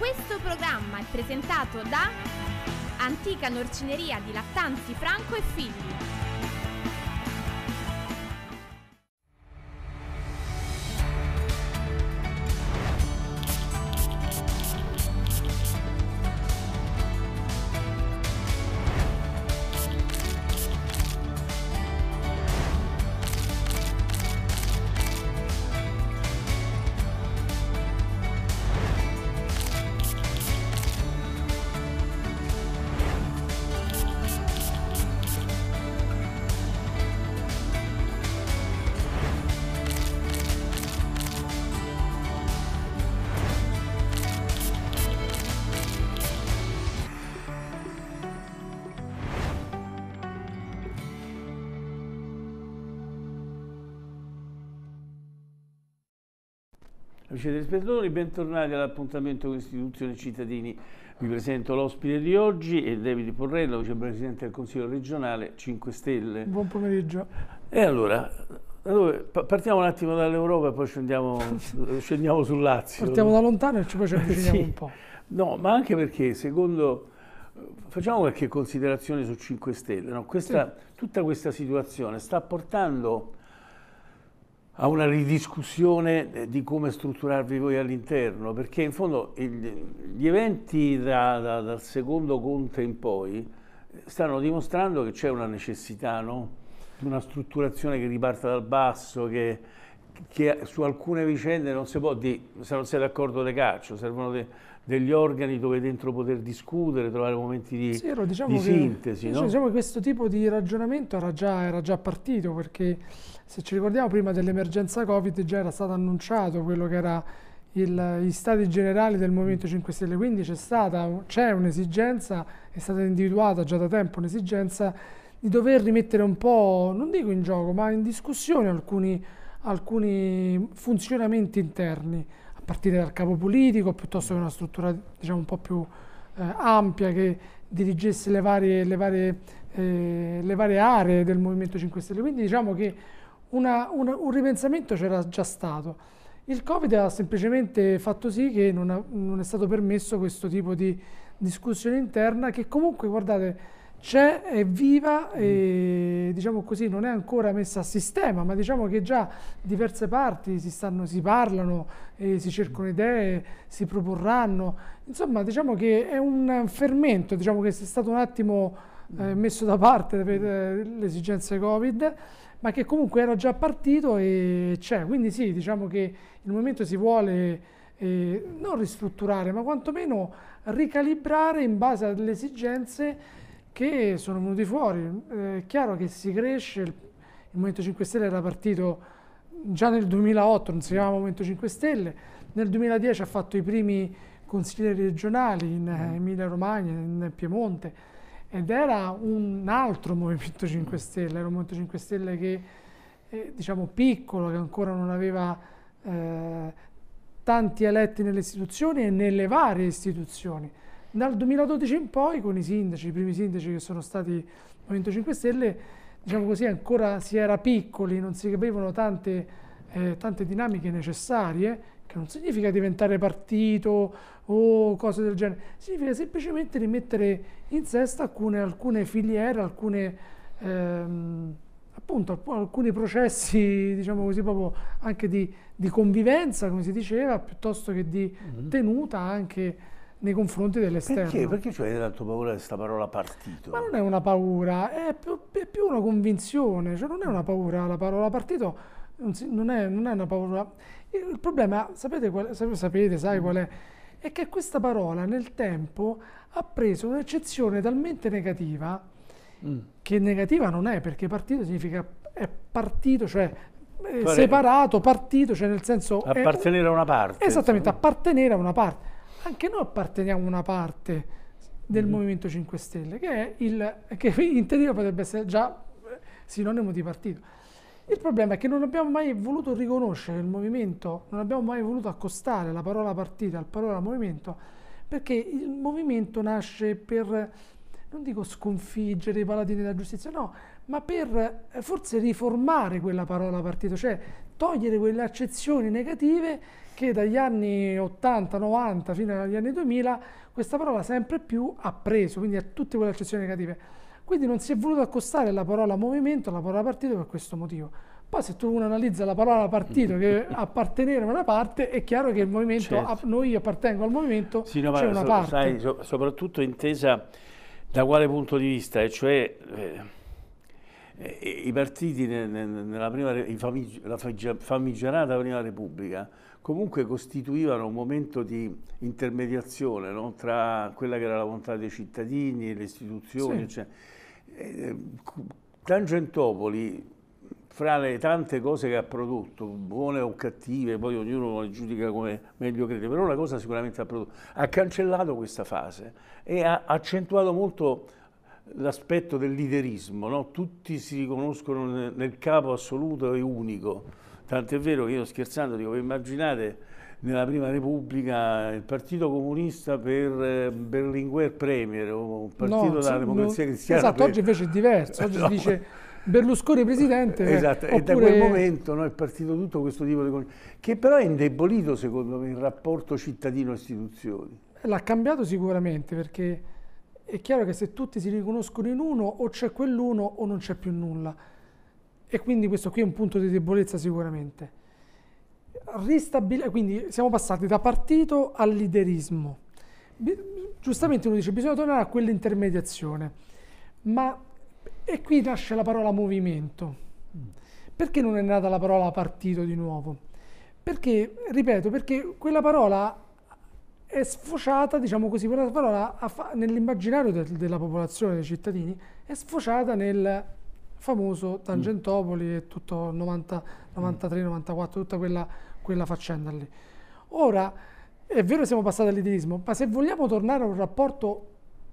Questo programma è presentato da Antica Norcineria di Lattanzi Franco e Figli. Amici telespettatori, bentornati all'appuntamento con l'Istituzione Cittadini. Vi presento l'ospite di oggi, è David Porrello, vicepresidente del Consiglio regionale 5 Stelle. Buon pomeriggio. E allora, partiamo un attimo dall'Europa e poi scendiamo sul Lazio. Partiamo da lontano e poi ci avviciniamo Sì. un po'. No, ma anche perché, facciamo qualche considerazione su 5 Stelle. No? Tutta questa situazione sta portando a una ridiscussione di come strutturarvi voi all'interno, perché in fondo gli eventi dal secondo Conte in poi stanno dimostrando che c'è una necessità, no? Di una strutturazione che riparta dal basso, che su alcune vicende non si può dire, se non sei d'accordo de caccio, servono degli organi dove dentro poter discutere, trovare momenti di sintesi. No? Diciamo che questo tipo di ragionamento era già partito, perché se ci ricordiamo prima dell'emergenza Covid già era stato annunciato quello che era gli stati generali del Movimento 5 Stelle, quindi c'è un'esigenza, è stata individuata già da tempo un'esigenza di dover rimettere un po', non dico in gioco, ma in discussione alcuni funzionamenti interni, a partire dal capo politico, piuttosto che una struttura diciamo un po' più ampia che dirigesse le varie aree del Movimento 5 Stelle. Quindi diciamo che un ripensamento c'era già stato. Il Covid ha semplicemente fatto sì che non è stato permesso questo tipo di discussione interna, che comunque, guardate, c'è, è viva e diciamo così non è ancora messa a sistema, ma diciamo che già diverse parti si parlano, si cercano idee, si proporranno. Insomma, diciamo che è un fermento, diciamo che è stato un attimo messo da parte per le esigenze Covid, ma che comunque era già partito e c'è. Quindi sì, diciamo che il momento si vuole non ristrutturare, ma quantomeno ricalibrare in base alle esigenze che sono venuti fuori. È chiaro che si cresce, il Movimento 5 Stelle era partito già nel 2008, non si chiamava Movimento 5 Stelle, nel 2010 ha fatto i primi consiglieri regionali in Emilia Romagna, in Piemonte, ed era un altro Movimento 5 Stelle, era un Movimento 5 Stelle che diciamo piccolo, che ancora non aveva tanti eletti nelle istituzioni e nelle varie istituzioni. Dal 2012 in poi, con i primi sindaci che sono stati Movimento 5 Stelle, diciamo così, ancora si era piccoli, non si capivano tante dinamiche necessarie, che non significa diventare partito o cose del genere, significa semplicemente rimettere in sesto alcune filiere, alcuni processi, diciamo così, proprio anche di convivenza, come si diceva, piuttosto che di tenuta anche nei confronti dell'esterno. Perché ci avete tanto paura di questa parola partito? Ma non è una paura, è più una convinzione, cioè non è una paura la parola partito, non è una paura. Il problema, sai qual è? È che questa parola nel tempo ha preso un'eccezione talmente negativa, che negativa non è, perché partito significa è partito, cioè separato, partito, cioè nel senso appartenere a una parte. Esattamente, appartenere a una parte. Anche noi apparteniamo a una parte del Movimento 5 Stelle, che in teoria potrebbe essere già sinonimo di partito. Il problema è che non abbiamo mai voluto riconoscere il movimento, non abbiamo mai voluto accostare la parola partito alla parola movimento, perché il movimento nasce per, non dico sconfiggere i paladini della giustizia, no, ma per forse riformare quella parola partito, cioè togliere quelle accezioni negative che dagli anni 80, 90 fino agli anni 2000 questa parola sempre più ha preso, quindi ha tutte quelle accezioni negative. Quindi non si è voluto accostare la parola movimento alla parola partito per questo motivo. Poi se tu uno analizza la parola partito che appartenere a una parte, è chiaro che il movimento, Certo. noi appartengo al movimento, Sì, no, c'è ma una parte. sai, soprattutto intesa da quale punto di vista, e cioè i partiti nella prima, la famigerata Prima Repubblica comunque costituivano un momento di intermediazione, no? Tra quella che era la volontà dei cittadini e le istituzioni. Sì. Tangentopoli, fra le tante cose che ha prodotto, buone o cattive, poi ognuno le giudica come meglio crede, però una cosa sicuramente ha prodotto, ha cancellato questa fase e ha accentuato molto l'aspetto del leaderismo, no? Tutti si riconoscono nel capo assoluto e unico, tant'è vero che io scherzando dico, immaginate nella Prima Repubblica il Partito Comunista per Berlinguer Premier o un partito della Democrazia Cristiana. Esatto, oggi invece è diverso, oggi si dice Berlusconi presidente. Esatto, oppure... e da quel momento è partito tutto questo tipo di... che però è indebolito secondo me il rapporto cittadino-istituzioni. L'ha cambiato sicuramente, perché è chiaro che se tutti si riconoscono in uno, o c'è quell'uno o non c'è più nulla. E quindi questo qui è un punto di debolezza sicuramente. Quindi siamo passati da partito al leaderismo. Giustamente uno dice bisogna tornare a quell'intermediazione, ma e qui nasce la parola movimento. Perché non è nata la parola partito di nuovo? Perché, ripeto, perché quella parola è sfociata, diciamo così, quella parola nell'immaginario della popolazione, dei cittadini, è sfociata nel famoso Tangentopoli e tutto il 90, 93, 94, tutta quella faccenda lì. Ora, è vero siamo passati all'idealismo, ma se vogliamo tornare a un rapporto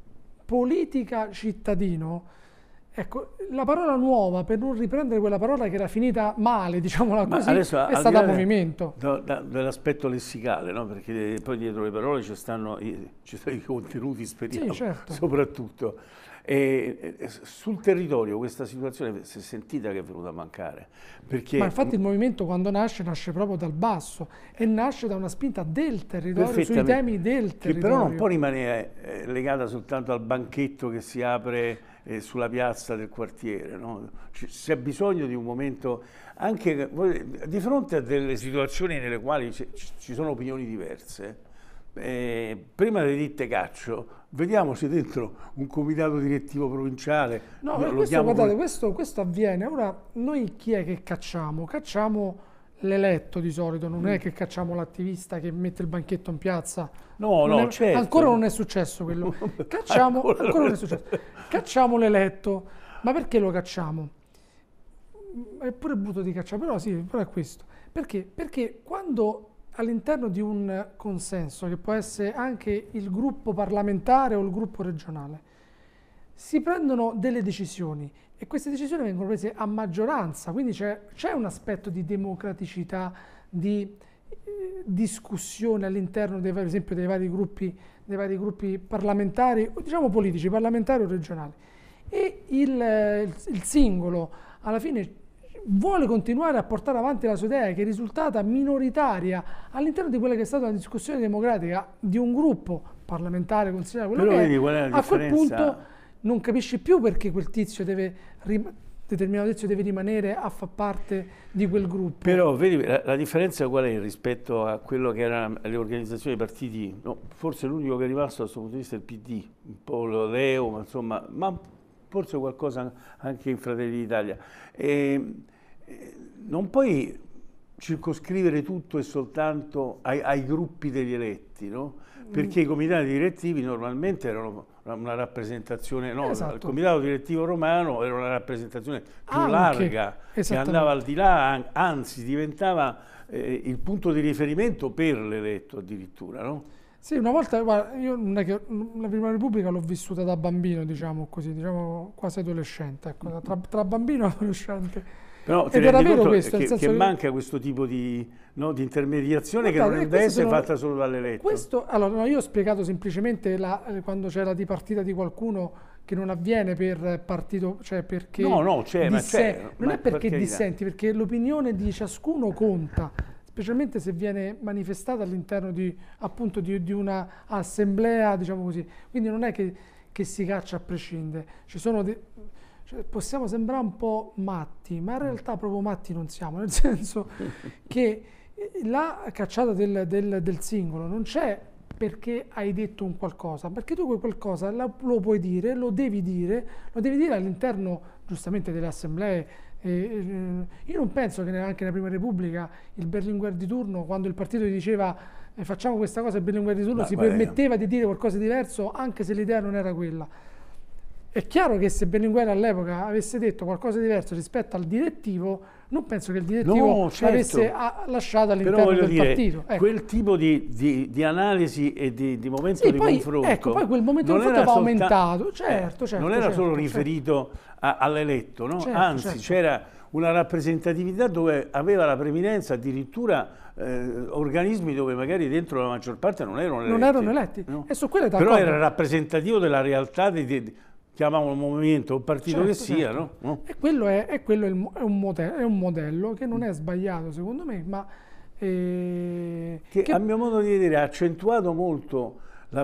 politica-cittadino, ecco, la parola nuova, per non riprendere quella parola che era finita male, diciamola così, è stata movimento. Dell'aspetto lessicale, no? Perché poi dietro le parole ci stanno i contenuti, speriamo, sì, certo. Soprattutto. E sul territorio questa situazione si è sentita che è venuta a mancare. Perché ma infatti il movimento quando nasce proprio dal basso e nasce da una spinta del territorio, sui temi del territorio. Che però non può rimanere legata soltanto al banchetto che si apre sulla piazza del quartiere, no? C'è bisogno di un momento anche di fronte a delle situazioni nelle quali ci sono opinioni diverse. Prima delle ditte caccio, vediamoci dentro un comitato direttivo provinciale. No, guardate, questo avviene. Ora, noi chi è che cacciamo? Cacciamo l'eletto di solito, non è che cacciamo l'attivista che mette il banchetto in piazza. Certo. Ancora non è successo quello. Ancora non è successo. Cacciamo l'eletto. Ma perché lo cacciamo? È pure brutto di cacciare, però sì, però è questo. Perché? Perché quando all'interno di un consenso, che può essere anche il gruppo parlamentare o il gruppo regionale, si prendono delle decisioni e queste decisioni vengono prese a maggioranza, quindi c'è un aspetto di democraticità, di discussione all'interno per esempio dei vari gruppi parlamentari, diciamo politici, parlamentari o regionali. E il singolo alla fine vuole continuare a portare avanti la sua idea, che è risultata minoritaria all'interno di quella che è stata una discussione democratica di un gruppo parlamentare, consigliere, quello che è, a quel punto non capisci più perché quel tizio determinato tizio deve rimanere a far parte di quel gruppo. Però vedi, la differenza qual è rispetto a quello che erano le organizzazioni dei partiti? No, forse l'unico che è rimasto da questo punto di vista è il PD, un po' lo Leo, ma insomma, ma forse qualcosa anche in Fratelli d'Italia. Non puoi circoscrivere tutto e soltanto ai gruppi degli eletti, no? Perché i comitati direttivi normalmente erano una rappresentazione, no? Esatto. Il comitato direttivo romano era una rappresentazione più larga, che andava al di là, anzi diventava il punto di riferimento per l'eletto addirittura, no? Sì, una volta, guarda, io non è che la Prima Repubblica l'ho vissuta da bambino, diciamo così, diciamo quasi adolescente, ecco, tra bambino e adolescente. Però ed era vero questo, che manca questo tipo di intermediazione, guardate, che non deve essere fatta solo dall'eletto. Allora, no, io ho spiegato semplicemente quando c'era di partita di qualcuno che non avviene per partito, cioè perché no, c'è, ma c'è, non ma è perché per carità. dissenti, perché l'opinione di ciascuno conta, specialmente se viene manifestata all'interno di, appunto, di una assemblea, diciamo così. Quindi non è che si caccia a prescindere. Ci sono cioè, possiamo sembrare un po' matti, ma in realtà proprio matti non siamo, nel senso che la cacciata del singolo non c'è perché hai detto un qualcosa, perché tu quel qualcosa lo puoi dire, lo devi dire all'interno giustamente delle assemblee. Io non penso che neanche nella Prima Repubblica il Berlinguer di turno, quando il partito gli diceva facciamo questa cosa, il Berlinguer di turno si permetteva di dire qualcosa di diverso anche se l'idea non era quella. È chiaro che se Berlinguer all'epoca avesse detto qualcosa di diverso rispetto al direttivo, non penso che il direttivo l'avesse lasciato all'interno del partito. Ecco. Quel tipo di analisi e di momento di confronto. Ecco, poi quel momento di confronto va aumentato. Certo, non era solo riferito all'eletto, no? Anzi, c'era una rappresentatività dove aveva la preminenza addirittura organismi dove magari dentro la maggior parte non erano eletti. No? E su quelle però era rappresentativo della realtà chiamiamolo movimento o partito che sia, no? E quello è un modello che non è sbagliato secondo me, ma che a mio modo di vedere ha accentuato molto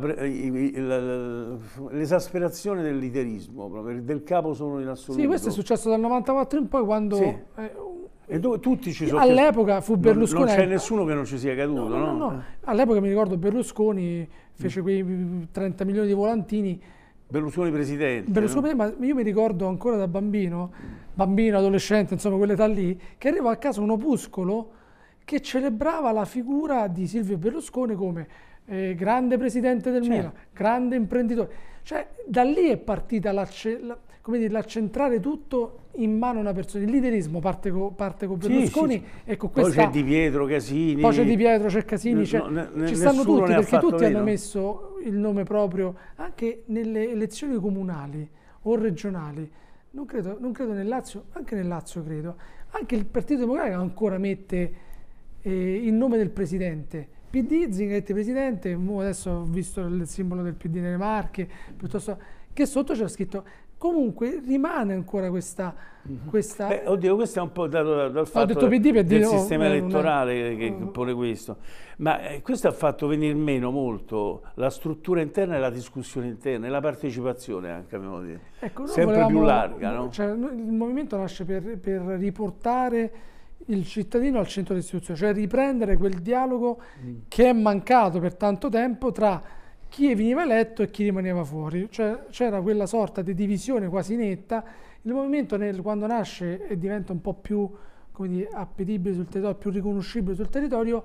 l'esasperazione del leaderismo, proprio, del capo solo in assoluto. Sì, questo è successo dal 94 in poi, quando e dove tutti ci sono. All'epoca fu Berlusconi. Non c'è nessuno che non ci sia caduto, no? All'epoca mi ricordo Berlusconi fece quei 30 milioni di volantini. Berlusconi presidente. Berlusconi, ma io mi ricordo ancora da bambino, adolescente, insomma quell'età lì, che arrivò a casa un opuscolo che celebrava la figura di Silvio Berlusconi come grande presidente del Milan, grande imprenditore. Cioè da lì è partita l'accentrare tutto in mano a una persona. Il leaderismo parte con Berlusconi e con questa. Poi c'è Di Pietro, Casini. Poi c'è Di Pietro, c'è Casini, ci stanno tutti, perché tutti hanno messo il nome proprio, anche nelle elezioni comunali o regionali. Non credo nel Lazio, anche nel Lazio credo. Anche il Partito Democratico ancora mette il nome del presidente. PD, Zingaretti presidente, adesso ho visto il simbolo del PD nelle Marche, piuttosto che sotto c'era scritto. Comunque rimane ancora questa... oddio, questo è un po' dato dal fatto del sistema elettorale che pone questo, ma questo ha fatto venire meno molto la struttura interna e la discussione interna e la partecipazione anche, a mio modo di dire, sempre più larga. No? Cioè, il movimento nasce per riportare il cittadino al centro dell'istituzione, cioè riprendere quel dialogo che è mancato per tanto tempo tra chi veniva eletto e chi rimaneva fuori, cioè c'era quella sorta di divisione quasi netta. Il movimento quando nasce e diventa un po' più, come dire, appetibile sul territorio, più riconoscibile sul territorio,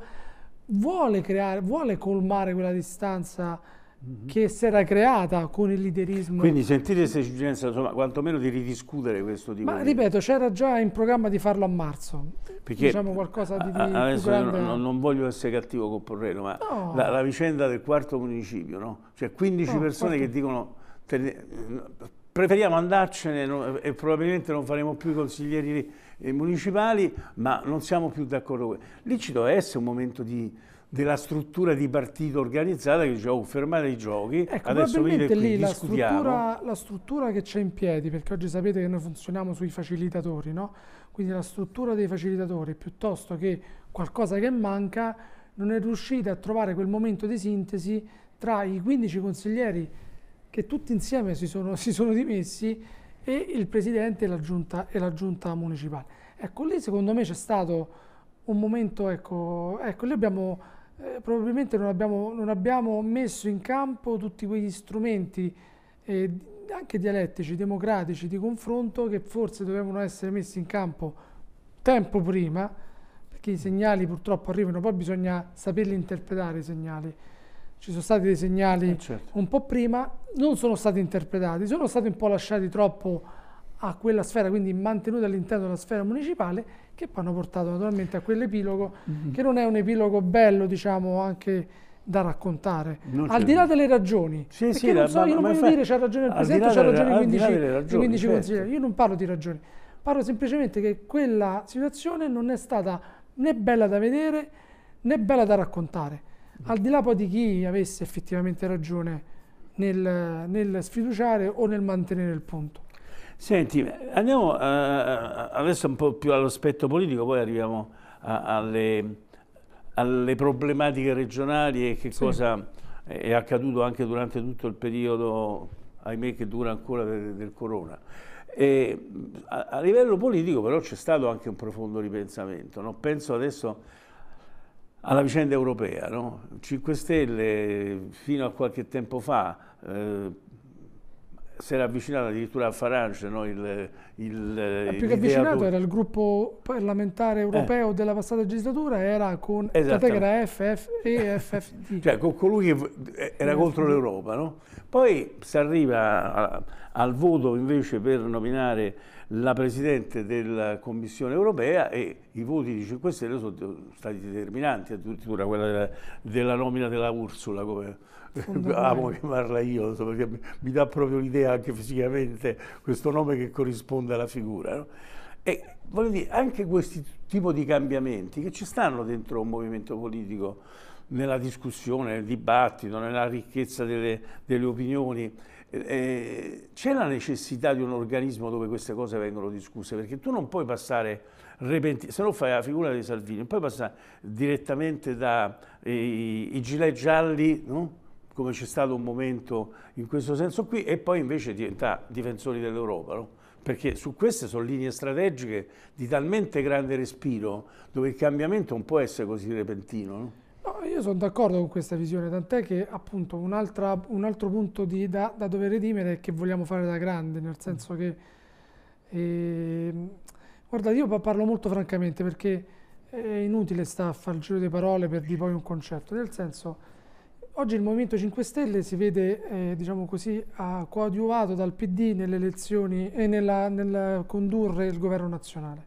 vuole colmare quella distanza che si era creata con il leaderismo. Quindi sentite questa esigenza, insomma, quantomeno di ridiscutere questo tipo. Ma ripeto, c'era già in programma di farlo a marzo. Perché diciamo qualcosa di adesso più grande. Non voglio essere cattivo con Porrero, ma la vicenda del quarto municipio, no? Cioè 15 persone che dicono preferiamo andarcene e probabilmente non faremo più i consiglieri municipali, ma non siamo più d'accordo. Lì ci deve essere un momento della struttura di partito organizzata che dice fermate i giochi, ecco, adesso venite qui, lì discutiamo. la struttura che c'è in piedi, perché oggi sapete che noi funzioniamo sui facilitatori, no? Quindi la struttura dei facilitatori, piuttosto che qualcosa che manca, non è riuscita a trovare quel momento di sintesi tra i 15 consiglieri che tutti insieme si sono dimessi e il presidente e la giunta municipale. Ecco, lì secondo me c'è stato un momento, ecco lì abbiamo probabilmente non abbiamo messo in campo tutti quegli strumenti anche dialettici, democratici, di confronto, che forse dovevano essere messi in campo tempo prima, perché i segnali purtroppo arrivano, poi bisogna saperli interpretare i segnali. Ci sono stati dei segnali un po' prima, non sono stati interpretati, sono stati un po' lasciati troppo a quella sfera, quindi mantenuti all'interno della sfera municipale, che poi hanno portato naturalmente a quell'epilogo, che non è un epilogo bello, diciamo, anche da raccontare, al di là delle ragioni. Io non voglio dire c'ha ragione il presidente, c'ha ragione i 15 consiglieri, io non parlo di ragioni, parlo semplicemente che quella situazione non è stata né bella da vedere né bella da raccontare, al di là poi di chi avesse effettivamente ragione nel sfiduciare o nel mantenere il punto. Senti, andiamo adesso un po' più all'aspetto politico, poi arriviamo alle problematiche regionali e che cosa è accaduto anche durante tutto il periodo, ahimè, che dura ancora del corona. A livello politico però c'è stato anche un profondo ripensamento, no? Penso adesso alla vicenda europea, no? 5 Stelle fino a qualche tempo fa si era avvicinato addirittura a Farage, no? Più che avvicinato era il gruppo parlamentare europeo della passata legislatura, era con che era EFFD. Cioè con colui che era contro l'Europa, no? Poi si arriva al voto invece per nominare la Presidente della Commissione europea e i voti di 5 Stelle sono stati determinanti, addirittura quella della nomina della Ursula, come amo chiamarla io, perché mi dà proprio l'idea anche fisicamente questo nome che corrisponde alla figura, no? E voglio dire, anche questi tipi di cambiamenti che ci stanno dentro un movimento politico, nella discussione, nel dibattito, nella ricchezza delle opinioni, c'è la necessità di un organismo dove queste cose vengono discusse, perché tu non puoi passare se no fai la figura di Salvini, non puoi passare direttamente dai gilet gialli, no? Come c'è stato un momento in questo senso qui, e poi invece diventare difensori dell'Europa, no? Perché su queste sono linee strategiche di talmente grande respiro dove il cambiamento non può essere così repentino, no? No, io sono d'accordo con questa visione, tant'è che appunto un altro punto da dover redimere è che vogliamo fare da grande, nel senso che, guarda, io parlo molto francamente perché è inutile stare a fare il giro di parole per dire poi un concetto, nel senso, oggi il Movimento 5 Stelle si vede, diciamo così, coadiuvato dal PD nelle elezioni e nel condurre il governo nazionale.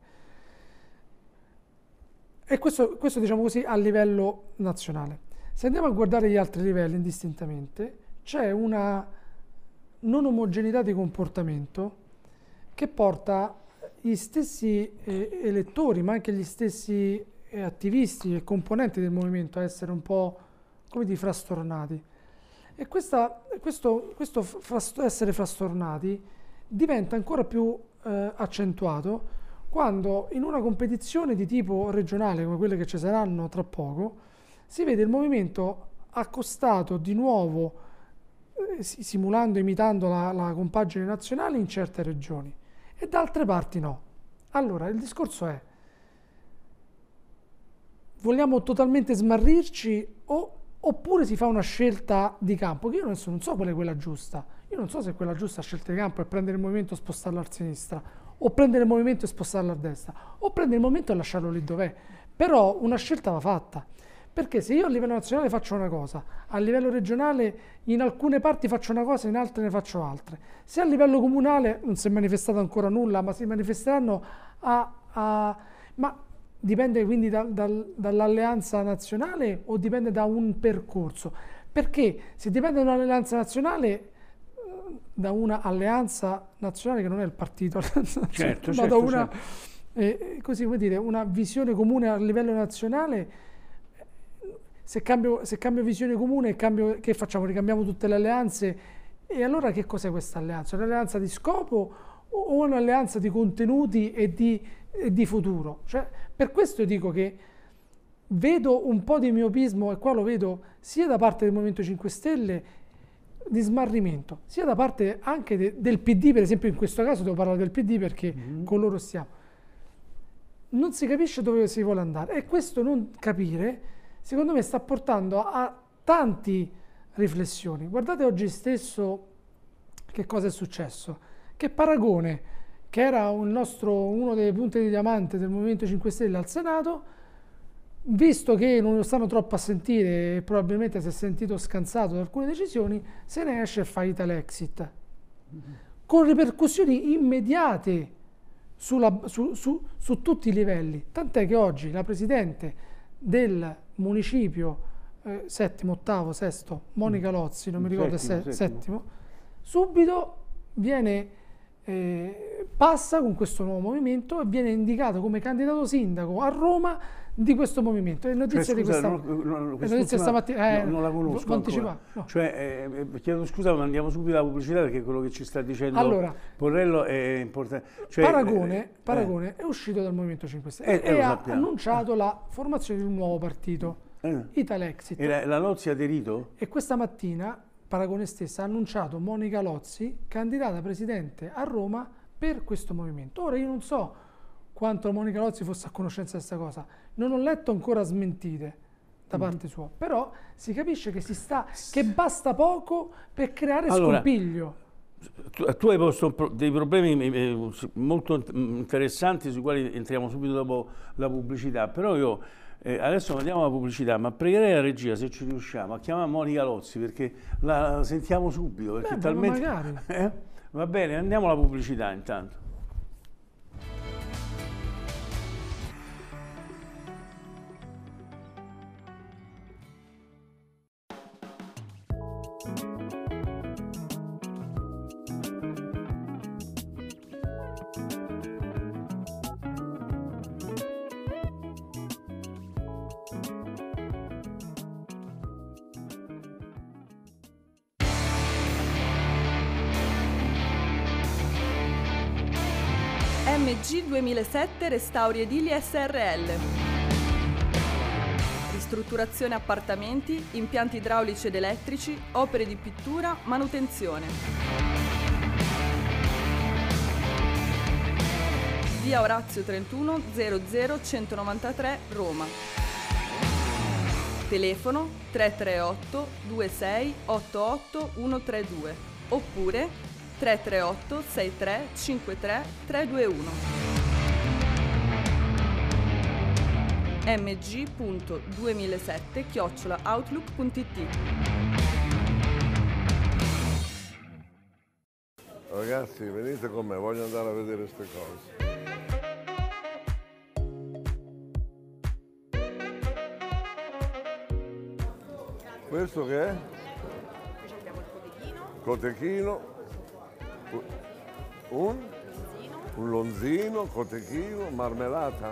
E questo diciamo così a livello nazionale. Se andiamo a guardare gli altri livelli indistintamente, c'è una non omogeneità di comportamento che porta gli stessi elettori, ma anche gli stessi attivisti e componenti del movimento a essere un po', come dire, frastornati. E questo essere frastornati diventa ancora più accentuato quando in una competizione di tipo regionale, come quelle che ci saranno tra poco, si vede il movimento accostato di nuovo, simulando, imitando la compagine nazionale in certe regioni, e da altre parti no. Allora, il discorso è: vogliamo totalmente smarrirci oppure si fa una scelta di campo? Che io non so qual è quella giusta. Io non so se quella giusta scelta di campo è prendere il movimento e spostarlo a sinistra, o prendere il movimento e spostarlo a destra, o prendere il movimento e lasciarlo lì dov'è. Però una scelta va fatta, perché se io a livello nazionale faccio una cosa, a livello regionale in alcune parti faccio una cosa, in altre ne faccio altre. Se a livello comunale non si è manifestato ancora nulla, ma si manifesteranno ma dipende quindi dall'alleanza nazionale o dipende da un percorso? Perché se dipende da un'alleanza nazionale, da una alleanza nazionale che non è il partito, certo, ma da una, così come dire, una visione comune a livello nazionale. Se cambio visione comune, che facciamo? Ricambiamo tutte le alleanze? E allora che cos'è questa alleanza? Un'alleanza di scopo o un'alleanza di contenuti e di futuro? Cioè, per questo io dico che vedo un po' di miopismo, e qua lo vedo sia da parte del Movimento 5 Stelle, di smarrimento, sia da parte anche del PD, per esempio in questo caso devo parlare del PD perché con loro stiamo. Non si capisce dove si vuole andare, e questo non capire, secondo me, sta portando a tante riflessioni. Guardate oggi stesso che cosa è successo, che Paragone, che era uno dei punti di diamante del Movimento 5 Stelle al Senato, visto che non lo stanno troppo a sentire e probabilmente si è sentito scansato da alcune decisioni, se ne esce e fa Italexit, con ripercussioni immediate su tutti i livelli. Tant'è che oggi la Presidente del municipio settimo, ottavo, sesto, Monica Lozzi, non mi ricordo settimo, subito passa con questo nuovo movimento e viene indicato come candidato sindaco a Roma di questo movimento. Le notizie di questa stamattina non la conosco ancora. No. Cioè, chiedo scusa, ma andiamo subito alla pubblicità perché quello che ci sta dicendo Porrello è importante. Cioè, Paragone è uscito dal Movimento 5 Stelle e ha annunciato la formazione di un nuovo partito, Italexit. E la Lozzi ha aderito? E questa mattina Paragone stessa ha annunciato Monica Lozzi candidata presidente a Roma per questo movimento. Ora io non so quanto Monica Lozzi fosse a conoscenza di questa cosa, non ho letto ancora smentite da parte sua, però si capisce che basta poco per creare scompiglio. Tu hai posto dei problemi molto interessanti sui quali entriamo subito dopo la pubblicità, però io adesso andiamo alla pubblicità, ma pregherei la regia, se ci riusciamo, a chiamare Monica Lozzi perché la sentiamo subito, perché talmente... magari. Va bene, andiamo alla pubblicità intanto. MG 2007 Restauri Edili SRL. Ristrutturazione appartamenti, impianti idraulici ed elettrici, opere di pittura, manutenzione. Via Orazio 31 00 193 Roma. Telefono 338 26 88 132 oppure 338 63 53 321. mg.2007@outlook.it. Ragazzi, venite con me, voglio andare a vedere queste cose. Questo che è? Qui abbiamo il cotechino. Cotechino. Un lonzino, cotechino, marmellata.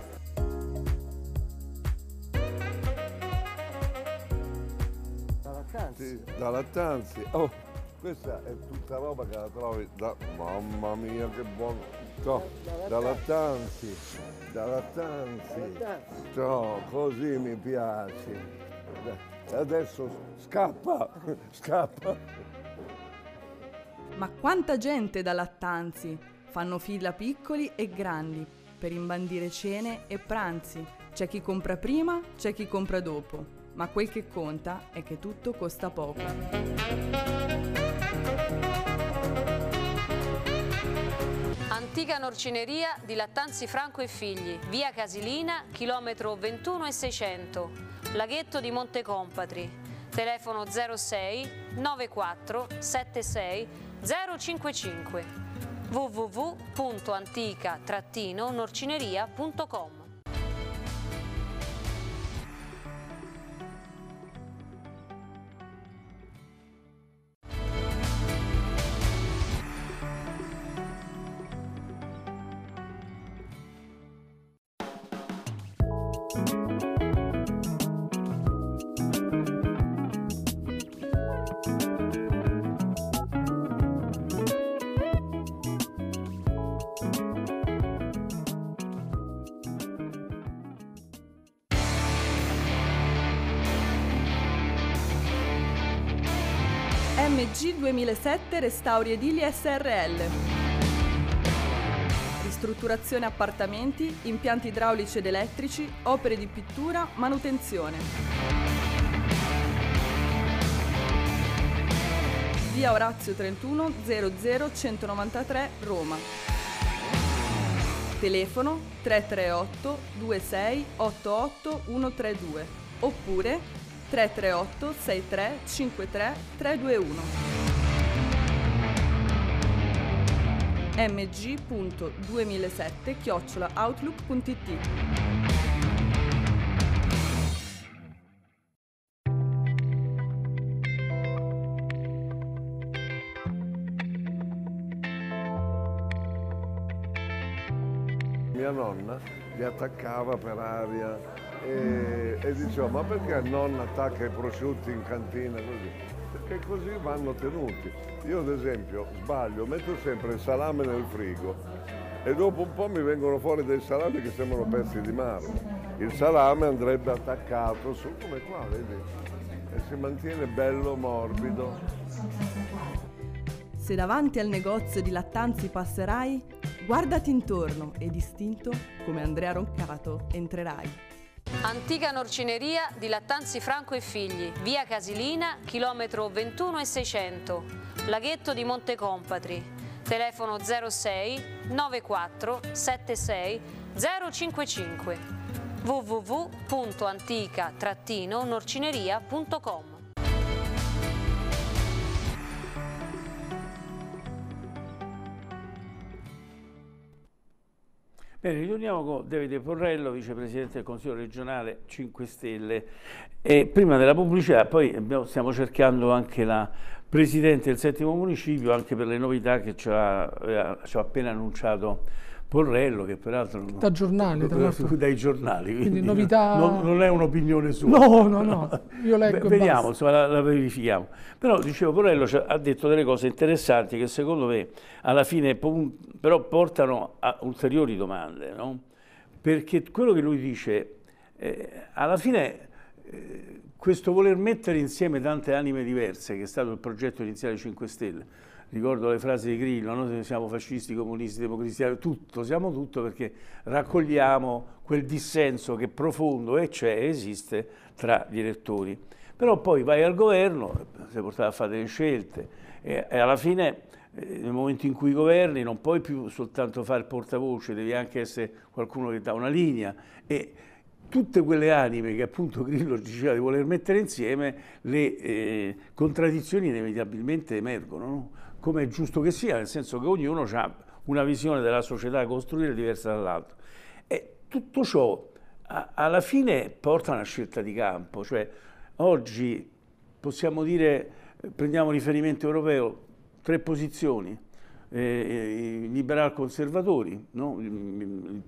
Da Lattanzi? Sì, da Lattanzi. Oh, questa è tutta roba che la trovi da... Mamma mia, che buono! No, da Lattanzi. Da Lattanzi. No, così mi piace. Adesso scappa, scappa. Ma quanta gente da Lattanzi! Fanno fila piccoli e grandi per imbandire cene e pranzi. C'è chi compra prima, c'è chi compra dopo, ma quel che conta è che tutto costa poco. Antica Norcineria di Lattanzi Franco e Figli, via Casilina, chilometro 21 e 600, laghetto di Montecompatri, telefono 06 94 76 055, www.antica-norcineria.com. MG 2007 Restauri Edili SRL. Ristrutturazione appartamenti, impianti idraulici ed elettrici, opere di pittura, manutenzione. Via Orazio 31 00 193 Roma. Telefono 338 26 88 132 oppure 338 63 53 321. mg.2007@outlook.it. Mi mia nonna li attaccava per aria e diceva ma perché nonna attacca i prosciutti in cantina così? Perché così vanno tenuti. Io ad esempio sbaglio, metto sempre il salame nel frigo e dopo un po' mi vengono fuori dei salami che sembrano pezzi di marmo. Il salame andrebbe attaccato su come qua, vedi? E si mantiene bello morbido. Se davanti al negozio di Lattanzi passerai, guardati intorno e distinto, come Andrea Roncato, entrerai. Antica norcineria di Lattanzi Franco e Figli, via Casilina, chilometro 21 e 600, laghetto di Montecompatri, telefono 06 94 76 055, www.antica-norcineria.com. Bene, ritorniamo con Davide Porrello, vicepresidente del Consiglio regionale 5 Stelle. E prima della pubblicità, poi stiamo cercando anche la presidente del 7° municipio, anche per le novità che ci ha appena annunciato Porrello, che peraltro da giornali, dai giornali, quindi novità... non è un'opinione sua. No, io leggo vediamo, insomma, la verifichiamo. Però, dicevo, Porrello ha detto delle cose interessanti che secondo me alla fine però portano a ulteriori domande, no? Perché quello che lui dice, alla fine questo voler mettere insieme tante anime diverse, che è stato il progetto iniziale 5 Stelle, ricordo le frasi di Grillo, noi siamo fascisti, comunisti, democristiani, siamo tutto perché raccogliamo quel dissenso che è profondo e esiste tra gli elettori. Però poi vai al governo, sei portato a fare delle scelte e alla fine nel momento in cui governi non puoi più soltanto fare il portavoce, devi anche essere qualcuno che dà una linea e tutte quelle anime che appunto Grillo diceva di voler mettere insieme, le contraddizioni inevitabilmente emergono, no? Come è giusto che sia, nel senso che ognuno ha una visione della società da costruire diversa dall'altro. E tutto ciò alla fine porta a una scelta di campo, cioè oggi possiamo dire, prendiamo riferimento europeo, 3 posizioni, i liberal conservatori, no? il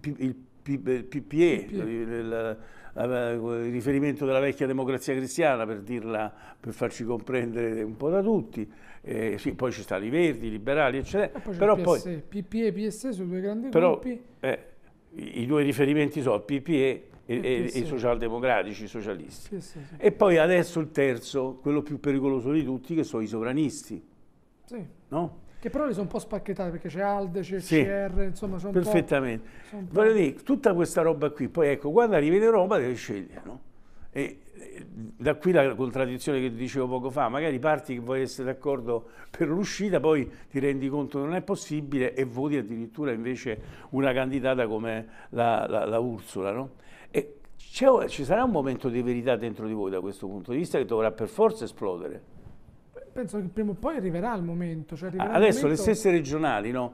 PPE, il riferimento della vecchia democrazia cristiana, per farci comprendere un po' da tutti. Sì, poi ci stanno i verdi, i liberali, eccetera. Però poi PPE e PSE sono 2 grandi gruppi. I 2 riferimenti sono il PPE e i socialdemocratici, i socialisti. Sì. E poi adesso il terzo, quello più pericoloso di tutti, che sono i sovranisti. Sì. No? Che però li sono un po' spacchettati perché c'è ALDE, c'è CR, insomma sono perfettamente. Voglio dire, tutta questa roba qui, poi ecco, quando arrivi in Europa devi scegliere, no? E da qui la contraddizione che dicevo poco fa, magari parti che vuoi essere d'accordo per l'uscita, poi ti rendi conto che non è possibile e voti addirittura invece una candidata come la Ursula, no? E ci sarà un momento di verità dentro di voi da questo punto di vista che dovrà per forza esplodere. Penso che prima o poi arriverà il momento. Cioè arriverà adesso le stesse regionali, no?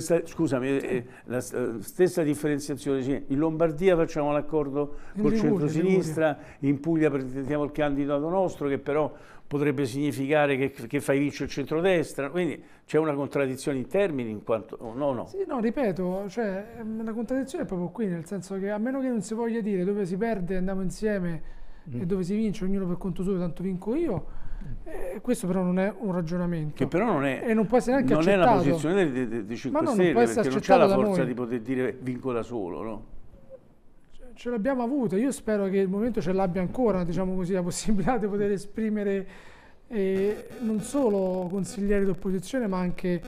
La stessa differenziazione. Sì. In Lombardia facciamo l'accordo col centro-sinistra, in Puglia presentiamo il candidato nostro, che però potrebbe significare che fai vincere il centrodestra. Quindi c'è una contraddizione in termini, in quanto... No. Sì, no, ripeto, cioè, la contraddizione è proprio qui, nel senso che a meno che non si voglia dire dove si perde andiamo insieme e dove si vince ognuno per conto suo, tanto vinco io. Questo però non è un ragionamento che però non è, e non può essere neanche non accettato. È una posizione dei 5 Stelle perché non c'è la forza di poter dire vinco da solo, no? Ce l'abbiamo avuta, io spero che il movimento ce l'abbia ancora, diciamo così, la possibilità di poter esprimere non solo consiglieri d'opposizione ma anche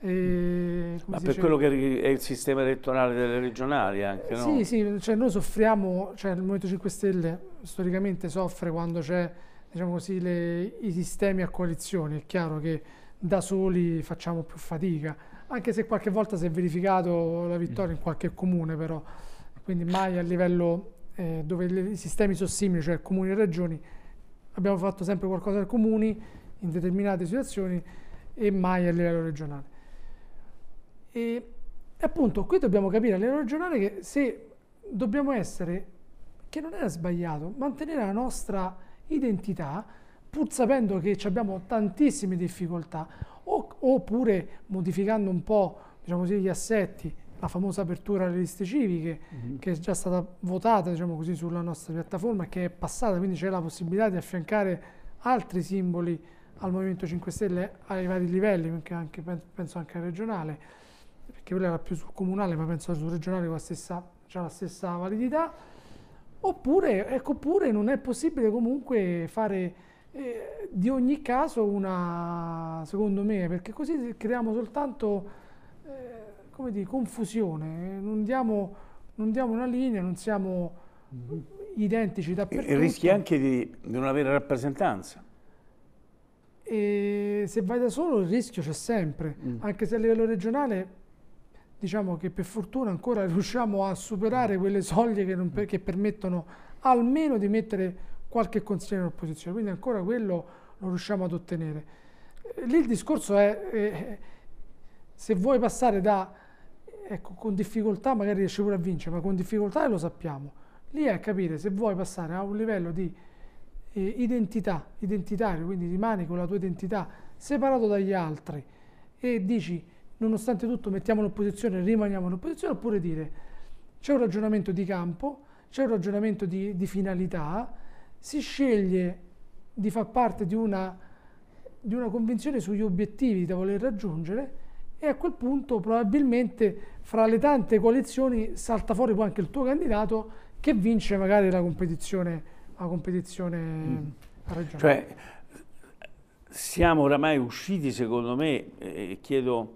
ma per quello che è il sistema elettorale delle regionali anche, no? Sì, cioè noi soffriamo, cioè il Movimento 5 Stelle storicamente soffre quando c'è, diciamo così, i sistemi a coalizioni. È chiaro che da soli facciamo più fatica, anche se qualche volta si è verificato la vittoria in qualche comune, però, quindi mai a livello dove i sistemi sono simili, cioè comuni e regioni, abbiamo fatto sempre qualcosa ai comuni in determinate situazioni e mai a livello regionale. E appunto qui dobbiamo capire a livello regionale che se dobbiamo essere, che non è sbagliato, mantenere la nostra identità, pur sapendo che abbiamo tantissime difficoltà, oppure modificando un po', diciamo così, gli assetti, la famosa apertura alle liste civiche, che è già stata votata, diciamo così, sulla nostra piattaforma, che è passata, quindi c'è la possibilità di affiancare altri simboli al Movimento 5 Stelle ai vari livelli, penso anche al regionale, perché quella era più sul comunale, ma penso sul regionale con c'ha la stessa validità. Oppure, ecco, non è possibile comunque fare di ogni caso una, secondo me, perché così creiamo soltanto come dire, confusione, non diamo una linea, non siamo identici dappertutto. E rischi anche di non avere rappresentanza. E se vai da solo il rischio c'è sempre, anche se a livello regionale diciamo che per fortuna ancora riusciamo a superare quelle soglie che permettono almeno di mettere qualche consigliere in opposizione, quindi ancora quello lo riusciamo ad ottenere. Lì il discorso è se vuoi passare ecco, con difficoltà magari riesci pure a vincere, ma con difficoltà lo sappiamo, lì è capire se vuoi passare a un livello di identitario, quindi rimani con la tua identità separato dagli altri e dici nonostante tutto mettiamo l'opposizione, rimaniamo l'opposizione, oppure dire c'è un ragionamento di campo, c'è un ragionamento di finalità, si sceglie di far parte di una convinzione sugli obiettivi da voler raggiungere e a quel punto probabilmente fra le tante coalizioni salta fuori poi anche il tuo candidato che vince magari la competizione a regione. Cioè, siamo oramai usciti, secondo me, e chiedo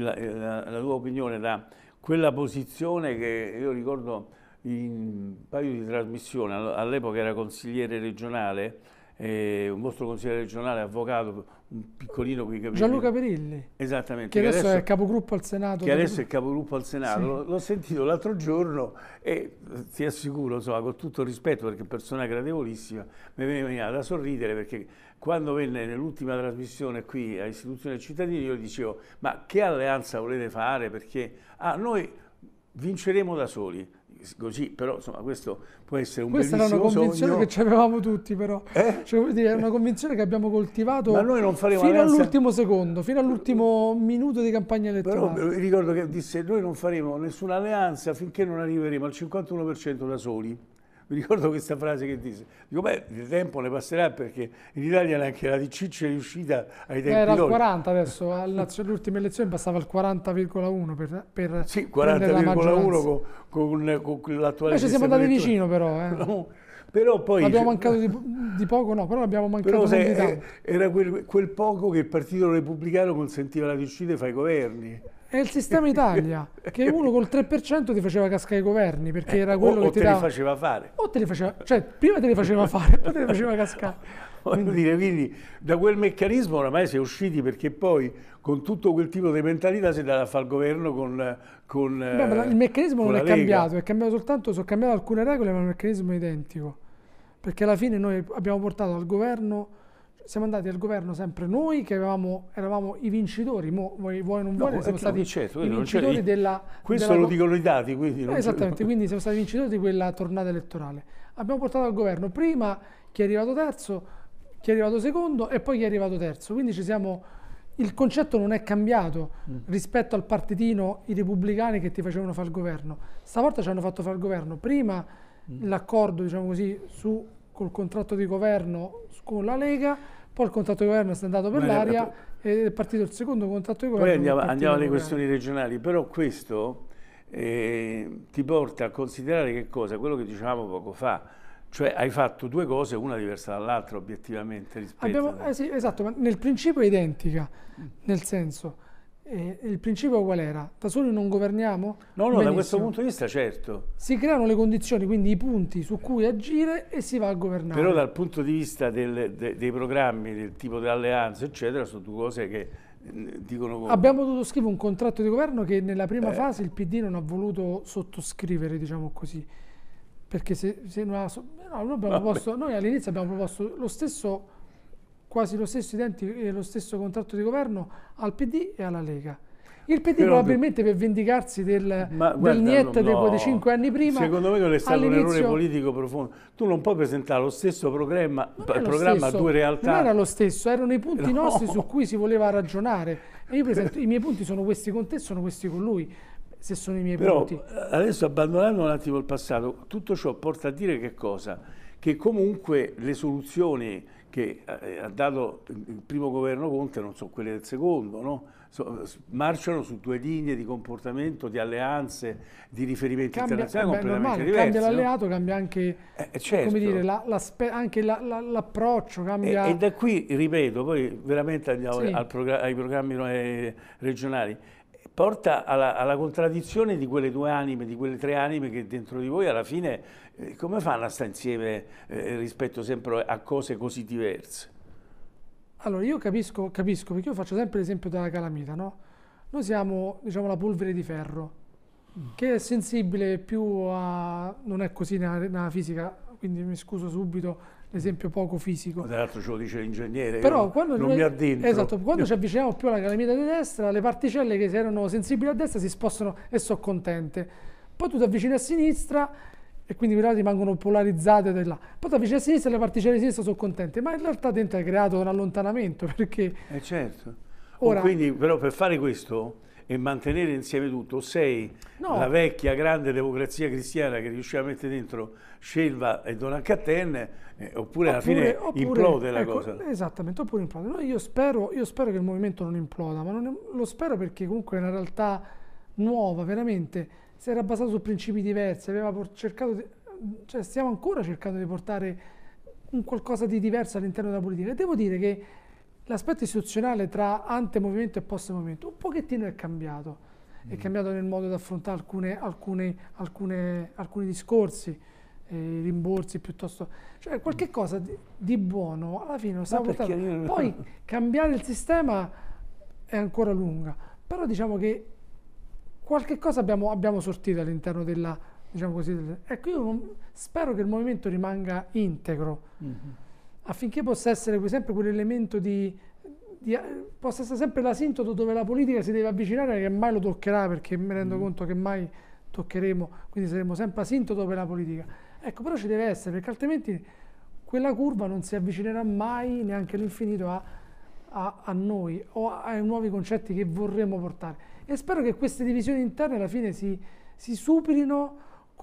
la tua opinione, da quella posizione che io ricordo in un paio di trasmissioni, all'epoca era consigliere regionale, un vostro consigliere regionale, avvocato, un piccolino qui, Gianluca Perilli, esattamente, che adesso è capogruppo al Senato. Che adesso è capogruppo al Senato, sì. L'ho sentito l'altro giorno e ti assicuro, insomma, con tutto il rispetto, perché è persona gradevolissima, mi veniva da sorridere, perché quando venne nell'ultima trasmissione qui a Istituzione dei Cittadini io dicevo: ma che alleanza volete fare? Perché noi vinceremo da soli. Così, però insomma questo può essere un Questa bellissimo era una convinzione sogno. che avevamo tutti, però cioè, vuol dire, è una convinzione che abbiamo coltivato Ma noi non faremo fino alleanza... all'ultimo secondo, fino all'ultimo minuto di campagna elettorale. Però ricordo che disse: noi non faremo nessuna alleanza finché non arriveremo al 51% da soli. Mi ricordo questa frase che disse. Dico, beh, il tempo ne passerà, perché in Italia neanche la DC c'è riuscita ai tempi era al d'oro. 40 adesso, alle ultime elezioni passava al 40,1 per sì, prendere la maggioranza. 40,1 con l'attuale Noi ci siamo andati vicino però. No, però poi... L'abbiamo mancato di poco, no, però l'abbiamo mancato però di tanto. Era quel poco che il Partito Repubblicano consentiva alla DC di fare i governi. È il sistema Italia, che uno col 3% ti faceva cascare i governi, perché era quello o che ti te dava... li faceva fare. O te li faceva, cioè prima te li faceva fare, poi te li faceva cascare. Quindi da quel meccanismo oramai si è usciti, perché poi con tutto quel tipo di mentalità si è andata a fare il governo con il meccanismo non è Lega. cambiato, è cambiato soltanto, sono cambiate alcune regole, ma il meccanismo è identico. Perché alla fine noi abbiamo portato al governo... Siamo andati al governo sempre noi che eravamo i vincitori, vuoi non vuoi, siamo stati certo, i vincitori questo lo dicono i dati, quindi non esattamente, quindi siamo stati vincitori di quella tornata elettorale. Abbiamo portato al governo prima chi è arrivato terzo, chi è arrivato secondo e poi chi è arrivato terzo, quindi il concetto non è cambiato rispetto al partitino, i repubblicani che ti facevano fare il governo. Stavolta ci hanno fatto fare il governo, prima l'accordo, diciamo così, col contratto di governo con la Lega, poi il contratto di governo è andato per l'aria ed è partito il secondo contratto di governo. Poi andiamo alle questioni regionali, però questo ti porta a considerare che cosa? Quello che dicevamo poco fa, cioè hai fatto due cose, una diversa dall'altra obiettivamente rispetto sì, esatto, ma nel principio è identica, nel senso, il principio qual era? Da soli non governiamo? No, Benissimo. Da questo punto di vista certo. Si creano le condizioni, quindi i punti su cui agire e si va a governare. Però dal punto di vista dei programmi, del tipo di alleanze, eccetera, sono due cose che dicono... Abbiamo dovuto scrivere un contratto di governo che nella prima fase il PD non ha voluto sottoscrivere, diciamo così, perché noi all'inizio abbiamo proposto lo stesso, quasi lo stesso identico, lo stesso contratto di governo al PD e alla Lega. Il PD probabilmente per vendicarsi del niet dei 5 anni prima... Secondo me quello è stato un errore politico profondo. Tu non puoi presentare lo stesso programma a due realtà. Non era lo stesso, erano i punti nostri su cui si voleva ragionare. E io presento, i miei punti sono questi con te, sono questi con lui. se sono i miei Però punti. adesso, abbandonando un attimo il passato, tutto ciò porta a dire che cosa? Che comunque le soluzioni che ha dato il primo governo Conte non sono quelle del secondo, no? Marciano su due linee di comportamento, di alleanze, di riferimenti internazionali completamente diversi. Cambia l'alleato, cambia anche certo. come dire, anche l'approccio, cambia... E da qui, ripeto, poi veramente andiamo Sì. ai programmi regionali, porta alla contraddizione di quelle due anime, di quelle tre anime che dentro di voi alla fine come fanno a stare insieme rispetto sempre a cose così diverse? Allora, io capisco, perché io faccio sempre l'esempio della calamita, no? Noi siamo, diciamo, la polvere di ferro, che è sensibile più a... non è così nella fisica, quindi mi scuso subito, l'esempio poco fisico. Tra l'altro ce lo dice l'ingegnere, Però quando non mi addentro. Esatto, quando ci avviciniamo più alla calamita di destra, le particelle che erano sensibili a destra si spostano e sono contente. Poi tu ti avvicini a sinistra e quindi però rimangono polarizzate da là. Poi ti avvicini a sinistra e le particelle di sinistra sono contente, ma in realtà dentro hai creato un allontanamento perché... certo. Ora, quindi però per fare questo e mantenere insieme tutto, sei la vecchia grande democrazia cristiana che riusciva a mettere dentro Scelba e Don Accatten, oppure alla fine implode la cosa. Esattamente, oppure implode. No, io spero che il movimento non imploda, ma lo spero perché comunque è una realtà nuova, veramente. Si era basato su principi diversi, aveva cercato cioè stiamo ancora cercando di portare un qualcosa di diverso all'interno della politica. E devo dire che l'aspetto istituzionale tra ante-movimento e post-movimento un pochettino è cambiato. È cambiato nel modo di affrontare alcuni discorsi, rimborsi piuttosto... Cioè qualche cosa di buono alla fine lo stiamo portando. Poi cambiare il sistema è ancora lunga, però diciamo che qualche cosa abbiamo sortito all'interno della, diciamo così, ecco, io spero che il movimento rimanga integro, affinché possa essere sempre quell'elemento possa essere sempre l'asintoto dove la politica si deve avvicinare, che mai lo toccherà, perché mi rendo conto che mai toccheremo, quindi saremo sempre asintoto per la politica. Ecco, però ci deve essere, perché altrimenti quella curva non si avvicinerà mai, neanche all'infinito, a noi o ai nuovi concetti che vorremmo portare. E spero che queste divisioni interne alla fine si superino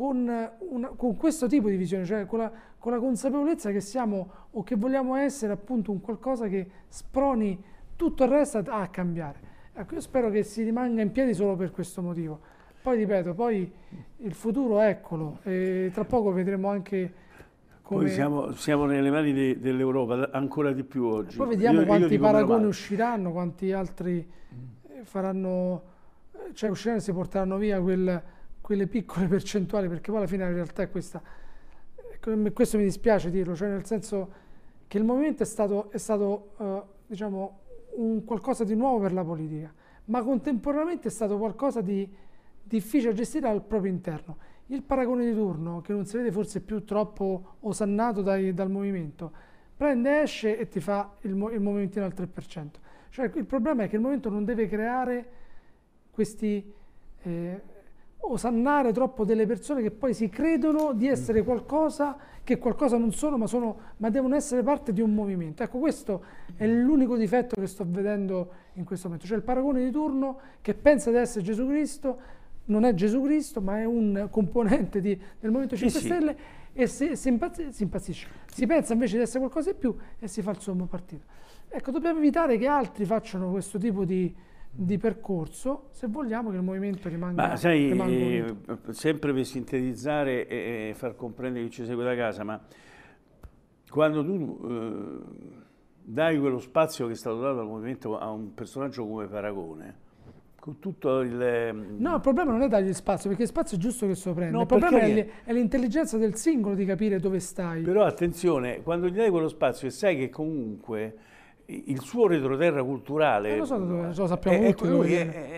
con questo tipo di visione, cioè con la consapevolezza che siamo o che vogliamo essere appunto un qualcosa che sproni tutto il resto a cambiare. Ecco, io spero che si rimanga in piedi solo per questo motivo. Poi ripeto, poi il futuro eccolo, e tra poco vedremo anche come... Poi siamo nelle mani dell'Europa ancora di più oggi. Poi vediamo quanti paragoni usciranno, quanti altri faranno, cioè usciranno e si porteranno via quelle piccole percentuali, perché poi alla fine la realtà è questa. Questo mi dispiace dirlo, cioè nel senso che il movimento è stato diciamo un qualcosa di nuovo per la politica, ma contemporaneamente è stato qualcosa di difficile da gestire al proprio interno. Il paragone di turno, che non si vede forse più troppo osannato dal movimento, esce e ti fa il movimentino al 3%. Cioè il problema è che il movimento non deve creare questi... osannare troppo delle persone che poi si credono di essere qualcosa che qualcosa non sono, ma devono essere parte di un movimento. Ecco, questo è l'unico difetto che sto vedendo in questo momento, cioè il paragone di turno che pensa di essere Gesù Cristo, non è Gesù Cristo, ma è un componente del Movimento 5 Stelle e si impazzisce. Si pensa invece di essere qualcosa di più e si fa il suo partito. Ecco, dobbiamo evitare che altri facciano questo tipo di percorso se vogliamo che il movimento rimanga. Ma sai, sempre per sintetizzare e far comprendere chi ci segue da casa, ma quando tu dai quello spazio che è stato dato al movimento a un personaggio come Paragone, con tutto il... No, il problema non è dargli spazio, perché il spazio è giusto che se lo prenda. No, il problema è l'intelligenza del singolo di capire dove stai. Però attenzione, quando gli dai quello spazio e sai che comunque il suo retroterra culturale, lo sappiamo tutti, lui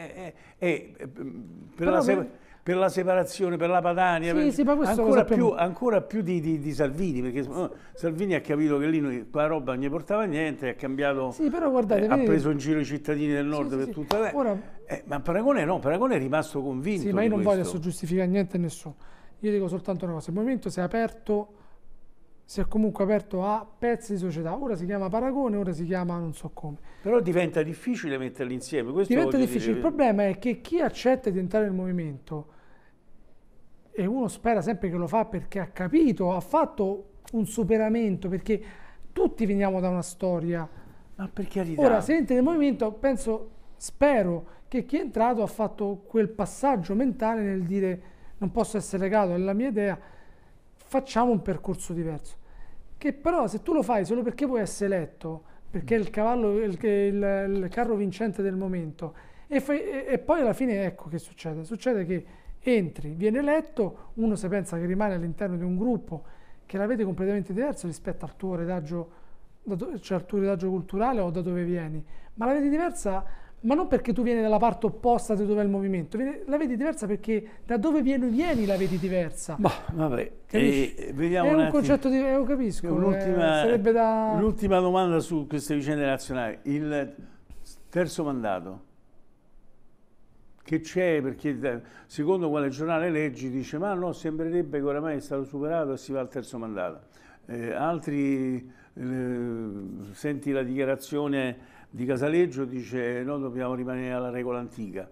per la separazione, per la Padania, ancora più di Salvini, perché Salvini ha capito che lì quella roba non gli portava niente, ha cambiato, però guardate, ha preso in giro i cittadini del nord per tutta ma Paragone no, Paragone è rimasto convinto. Sì, ma io non voglio adesso giustificare niente a nessuno, io dico soltanto una cosa: il movimento si è aperto si è comunque aperto a pezzi di società, ora si chiama paragone, ora si chiama non so come. Però diventa difficile metterli insieme. Questo Diventa voglio difficile, dire. il problema è che chi accetta di entrare nel movimento, e uno spera sempre che lo fa perché ha capito, ha fatto un superamento, perché tutti veniamo da una storia. Ma per carità. Ora, se entri nel movimento, spero che chi è entrato ha fatto quel passaggio mentale nel dire non posso essere legato alla mia idea, facciamo un percorso diverso. Che però se tu lo fai solo perché vuoi essere eletto, perché è il cavallo, il carro vincente del momento, e poi alla fine ecco che succede. Succede che entri, viene eletto, uno se pensa che rimane all'interno di un gruppo che la vede completamente diverso rispetto al tuo retaggio, cioè al tuo retaggio culturale o da dove vieni, ma la vedi diversa. Ma non perché tu vieni dalla parte opposta di dove è il movimento, la vedi diversa perché da dove vieni la vedi diversa. Ma vabbè, vediamo è un un attimo. concetto di... Lo capisco, Sarebbe da... l'ultima domanda su queste vicende nazionali. Il terzo mandato, che c'è? Perché secondo quale giornale leggi dice ma no, sembrerebbe che oramai è stato superato e si va al terzo mandato. Altri senti la dichiarazione di Casaleggio, dice no, dobbiamo rimanere alla regola antica.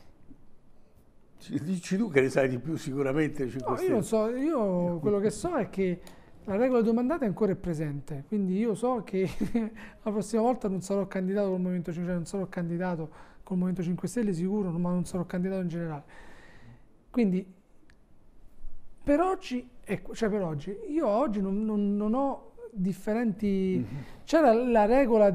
Dici tu che ne sai di più sicuramente. No, io non so, io quello che so è che la regola dei due mandati ancora è presente, quindi io so che la prossima volta non sarò candidato col Movimento 5 Stelle, non sarò candidato col Movimento 5 Stelle sicuro, ma non sarò candidato in generale. Quindi per oggi, io oggi non ho differenti... C'era la regola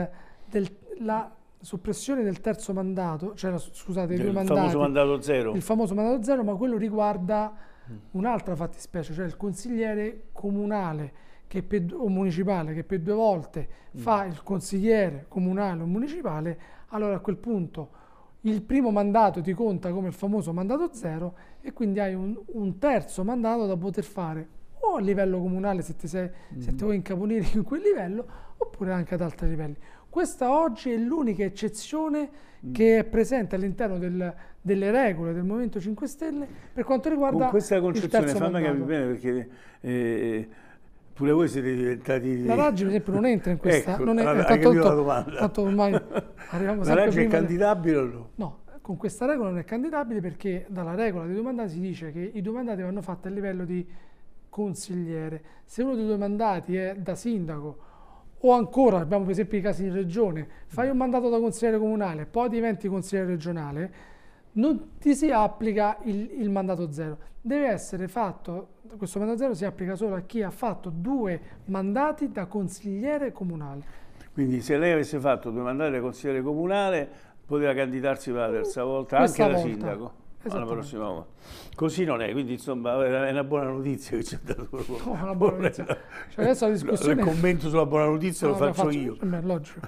la soppressione del terzo mandato, cioè scusate, dei due mandati. Il famoso mandato zero. Il famoso mandato zero, ma quello riguarda un'altra fattispecie, cioè il consigliere comunale o municipale che per 2 volte fa il consigliere comunale o municipale, allora a quel punto il primo mandato ti conta come il famoso mandato zero e quindi hai un terzo mandato da poter fare o a livello comunale se ti vuoi incaponire in quel livello oppure anche ad altri livelli. Questa oggi è l'unica eccezione che è presente all'interno delle regole del Movimento 5 Stelle per quanto riguarda con questa concezione, il terzo fammi mandato. capire bene perché pure voi siete diventati... La Raggi per esempio non entra in questa... Ecco, non è, hai tanto, capito la domanda. tanto ormai arriviamo La sempre Raggi è prima candidabile o no? No, con questa regola non è candidabile perché dalla regola dei 2 mandati si dice che i 2 mandati vanno fatti a livello di consigliere. Se uno dei 2 mandati è da sindaco o ancora, abbiamo per esempio i casi in regione, fai un mandato da consigliere comunale, poi diventi consigliere regionale, non ti si applica il mandato zero. Deve essere fatto, questo mandato zero si applica solo a chi ha fatto 2 mandati da consigliere comunale. Quindi se lei avesse fatto 2 mandati da consigliere comunale, poteva candidarsi per la terza volta, Questa anche da volta. sindaco. La prossima volta. Così non è, quindi insomma è una buona notizia che ci ha dato. No, una buona notizia. Cioè adesso la discussione... Il commento sulla buona notizia lo faccio io. Logico.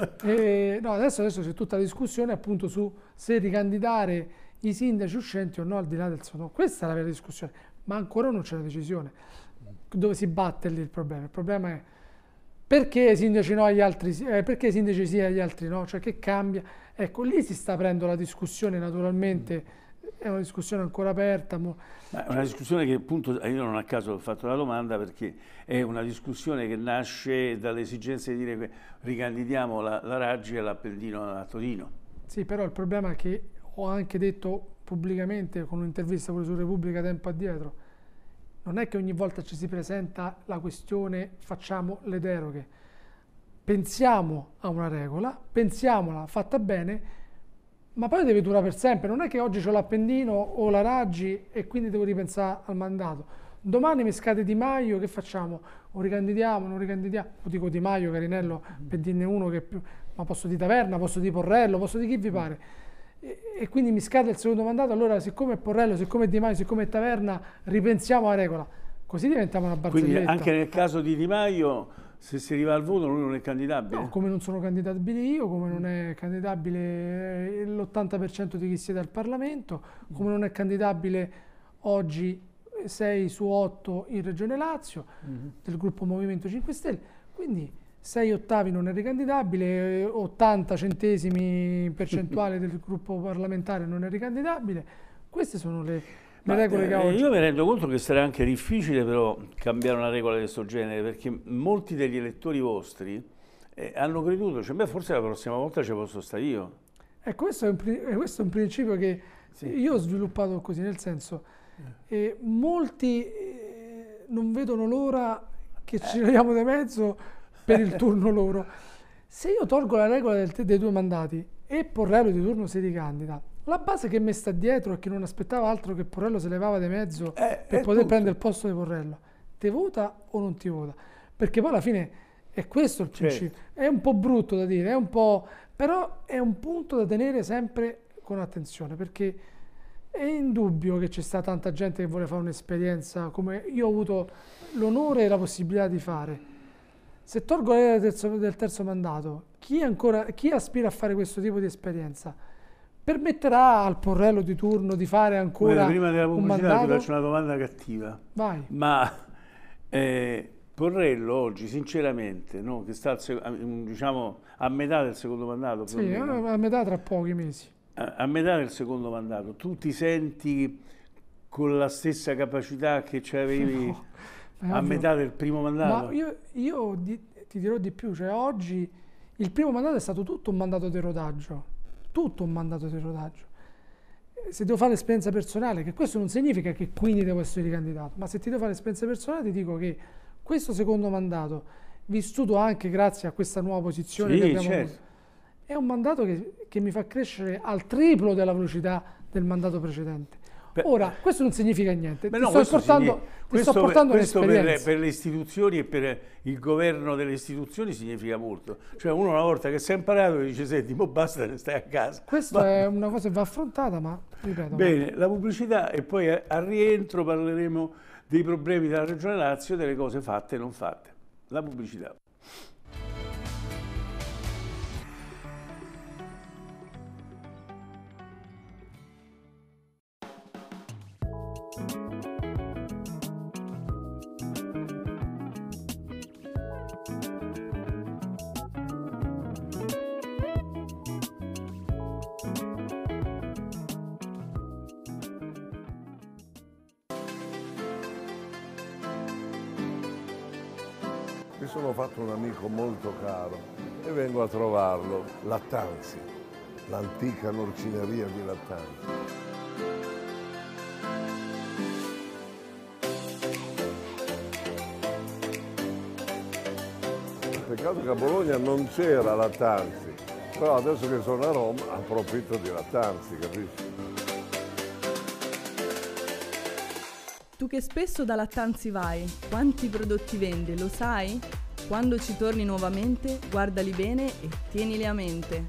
No, adesso c'è tutta la discussione appunto su se ricandidare i sindaci uscenti o no al di là del suo nome. Questa è la vera discussione, ma ancora non c'è la decisione. Dove si batte lì il problema? Il problema è perché i sindaci no agli altri perché i sindaci sì agli altri no? Cioè che cambia? Ecco, lì si sta aprendo la discussione naturalmente. È una discussione ancora aperta. Ma è una discussione che appunto io non a caso ho fatto la domanda perché è una discussione che nasce dall'esigenza di dire che ricandidiamo la Raggi all'Appendino a Torino. Sì, però il problema è che ho anche detto pubblicamente con un'intervista pure su Repubblica tempo addietro, non è che ogni volta ci si presenta la questione facciamo le deroghe. Pensiamo a una regola, pensiamola fatta bene, ma poi deve durare per sempre. Non è che oggi ho l'Appendino o la Raggi e quindi devo ripensare al mandato. Domani mi scade Di Maio, che facciamo? O ricandidiamo, non ricandidiamo? O dico Di Maio, Carinello, per dirne uno che più... Ma posso di Taverna, posso di Porrello, posso di chi vi pare. E quindi mi scade il secondo mandato, allora siccome è Porrello, siccome è Di Maio, siccome è Taverna, ripensiamo la regola. Così diventiamo una barzelletta. Quindi anche nel caso di Di Maio, se si arriva al voto lui non è candidabile? No, come non sono candidabile io, come non è candidabile l'80% di chi siede al Parlamento, come non è candidabile oggi 6 su 8 in Regione Lazio, del gruppo Movimento 5 Stelle, quindi 6/8 non è ricandidabile, 80 centesimi in percentuale del gruppo parlamentare non è ricandidabile. Queste sono le... le regole che oggi. Io mi rendo conto che sarà anche difficile però cambiare una regola di questo genere, perché molti degli elettori vostri hanno creduto, cioè, beh, forse la prossima volta ci posso stare io. Ecco, questo è un principio che io ho sviluppato così, nel senso, molti non vedono l'ora che ci troviamo di mezzo per il turno loro. Se io tolgo la regola dei 2 mandati e Porrello di turno si ricandida, la base che mi sta dietro e che non aspettava altro che Porrello se levava di mezzo per poter prendere il posto di Porrello, ti vota o non ti vota? Perché poi alla fine è questo il principio. È un po' brutto da dire, però è un punto da tenere sempre con attenzione, perché è indubbio che c'è stata tanta gente che vuole fare un'esperienza come io ho avuto l'onore e la possibilità di fare. Se tolgo l'era del terzo mandato, chi aspira a fare questo tipo di esperienza permetterà al Porrello di turno di fare ancora prima della un pubblicità mandato? ti faccio una domanda cattiva. Vai. Ma Porrello oggi, sinceramente, no, che sta diciamo, a metà del secondo mandato, Sì, a metà tra pochi mesi. A metà del secondo mandato, tu ti senti con la stessa capacità che c'avevi a metà del primo mandato? Ma io ti dirò di più, cioè oggi il primo mandato è stato tutto un mandato di rodaggio, tutto un mandato di rodaggio. Se devo fare l'esperienza personale, che questo non significa che quindi devo essere ricandidato, ma se ti devo fare l'esperienza personale ti dico che questo secondo mandato, vissuto anche grazie a questa nuova posizione che abbiamo avuto, è un mandato che mi fa crescere al triplo della velocità del mandato precedente. Ora, questo non significa niente, ti sto portando un'esperienza. Per le istituzioni e per il governo delle istituzioni significa molto. Cioè uno una volta che si è imparato dice senti, mo basta, ne stai a casa. Questa è una cosa che va affrontata, ma ripeto. Bene, la pubblicità e poi al rientro parleremo dei problemi della Regione Lazio, delle cose fatte e non fatte. La pubblicità. Mi sono fatto un amico molto caro e vengo a trovarlo, Lattanzi, l'antica norcineria di Lattanzi. Peccato che a Bologna non c'era Lattanzi, però adesso che sono a Roma approfitto di Lattanzi, capisci? Tu che spesso da Lattanzi vai, quanti prodotti vende, lo sai? Quando ci torni nuovamente, guardali bene e tienili a mente.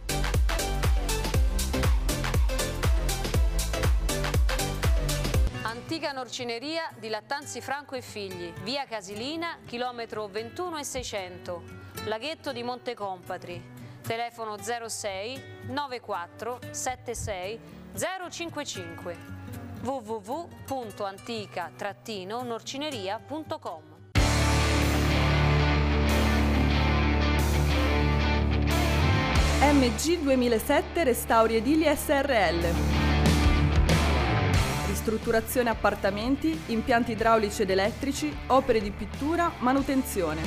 Antica norcineria di Lattanzi Franco e Figli, via Casilina, chilometro 21 e 600, laghetto di Montecompatri, telefono 06 94 76 055, www.antica-norcineria.com. MG 2007 Restauri Edili SRL. Ristrutturazione appartamenti, impianti idraulici ed elettrici, opere di pittura, manutenzione.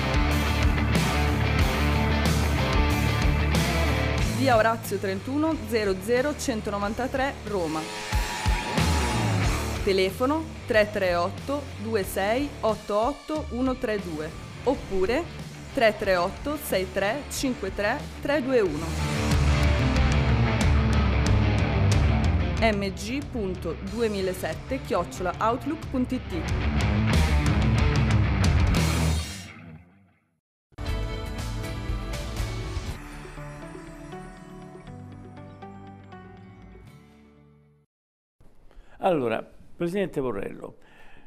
Via Orazio 31 00 193 Roma. Telefono 338 26 88 132 oppure 338 63 53 321. mg.2007@outlook.it. Allora, Presidente Porrello,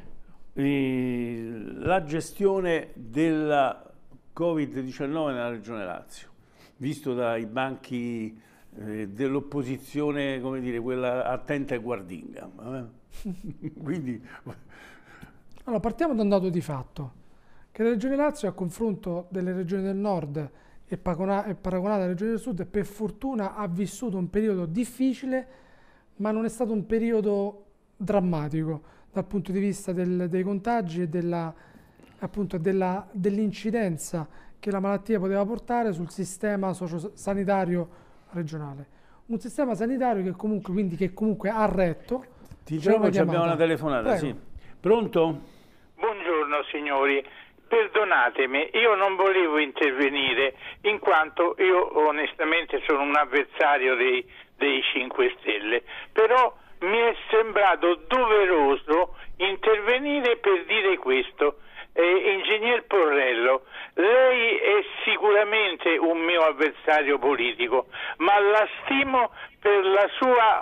la gestione della Covid-19 nella Regione Lazio, visto dai banchi dell'opposizione, come dire, quella attenta e guardinga. Quindi... Allora, partiamo da un dato di fatto, che la Regione Lazio, a confronto delle regioni del nord e paragonata alle regioni del sud, per fortuna ha vissuto un periodo difficile, ma non è stato un periodo drammatico dal punto di vista dei contagi e dell'incidenza che la malattia poteva portare sul sistema sociosanitario regionale. Un sistema sanitario che comunque ha retto. Diciamo che abbiamo una telefonata, Prego. sì. Pronto? Buongiorno signori, perdonatemi, io non volevo intervenire in quanto io onestamente sono un avversario dei 5 Stelle, però mi è sembrato doveroso intervenire per dire questo. Ingegner Porrello, lei è sicuramente un mio avversario politico, ma la stimo per la sua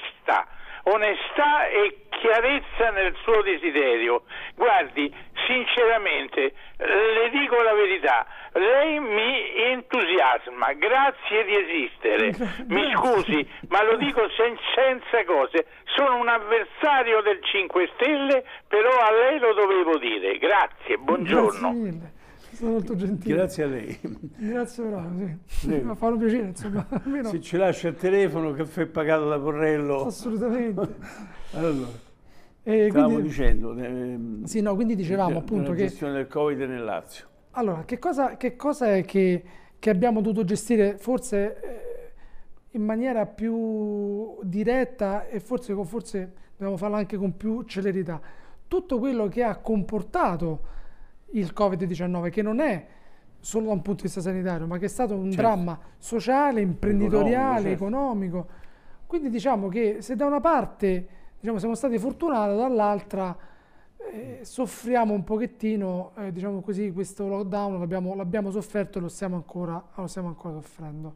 onestà e chiarezza nel suo desiderio. Guardi, sinceramente, le dico la verità, lei mi entusiasma, grazie di esistere. Mi scusi, ma lo dico senza cose, sono un avversario del 5 Stelle, però a lei lo dovevo dire. Grazie, buongiorno. Grazie mille, sono molto gentile. Grazie a lei. Grazie bravo, sì. Mi fa un piacere, insomma. Almeno... Se ci lascia il telefono, caffè pagato da Porrello. Assolutamente. Allora, quindi, stavamo dicendo... sì, no, quindi dicevamo appunto la che... gestione del Covid nel Lazio. Allora, che cosa è che abbiamo dovuto gestire forse in maniera più diretta e forse dobbiamo farlo anche con più celerità? Tutto quello che ha comportato il Covid-19, che non è solo da un punto di vista sanitario, ma che è stato un dramma sociale, imprenditoriale, economico. Quindi diciamo che se da una parte siamo stati fortunati, dall'altra soffriamo un pochettino, diciamo così, questo lockdown l'abbiamo sofferto e lo stiamo ancora soffrendo.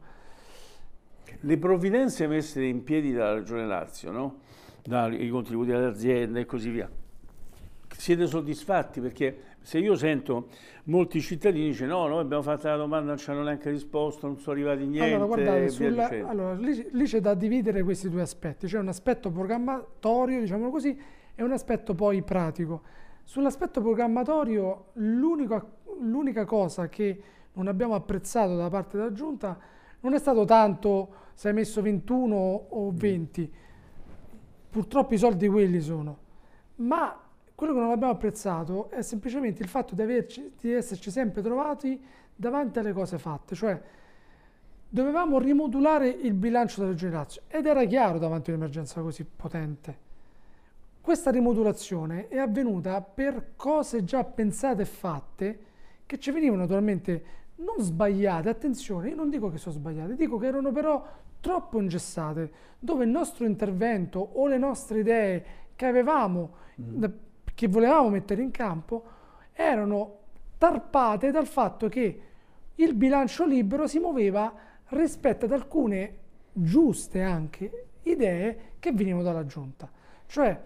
Le provvidenze messe in piedi dalla Regione Lazio, no? Dai contributi alle aziende e così via, siete soddisfatti? Perché se io sento molti cittadini dice no, noi abbiamo fatto la domanda, non ci hanno neanche risposto, non sono arrivati niente. Allora, guardate, lì c'è da dividere questi due aspetti, c'è un aspetto programmatorio, diciamo così, e un aspetto poi pratico. Sull'aspetto programmatorio l'unica cosa che non abbiamo apprezzato da parte della Giunta non è stato tanto se hai messo 21 o 20, purtroppo i soldi quelli sono, ma quello che non abbiamo apprezzato è semplicemente il fatto di esserci sempre trovati davanti alle cose fatte, cioè dovevamo rimodulare il bilancio della Regione Lazio ed era chiaro davanti a un'emergenza così potente. Questa rimodulazione è avvenuta per cose già pensate e fatte che ci venivano naturalmente non sbagliate, attenzione, io non dico che sono sbagliate, dico che erano però troppo ingessate, dove il nostro intervento o le nostre idee che avevamo, che volevamo mettere in campo, erano tarpate dal fatto che il bilancio libero si muoveva rispetto ad alcune giuste anche idee che venivano dalla Giunta. Cioè,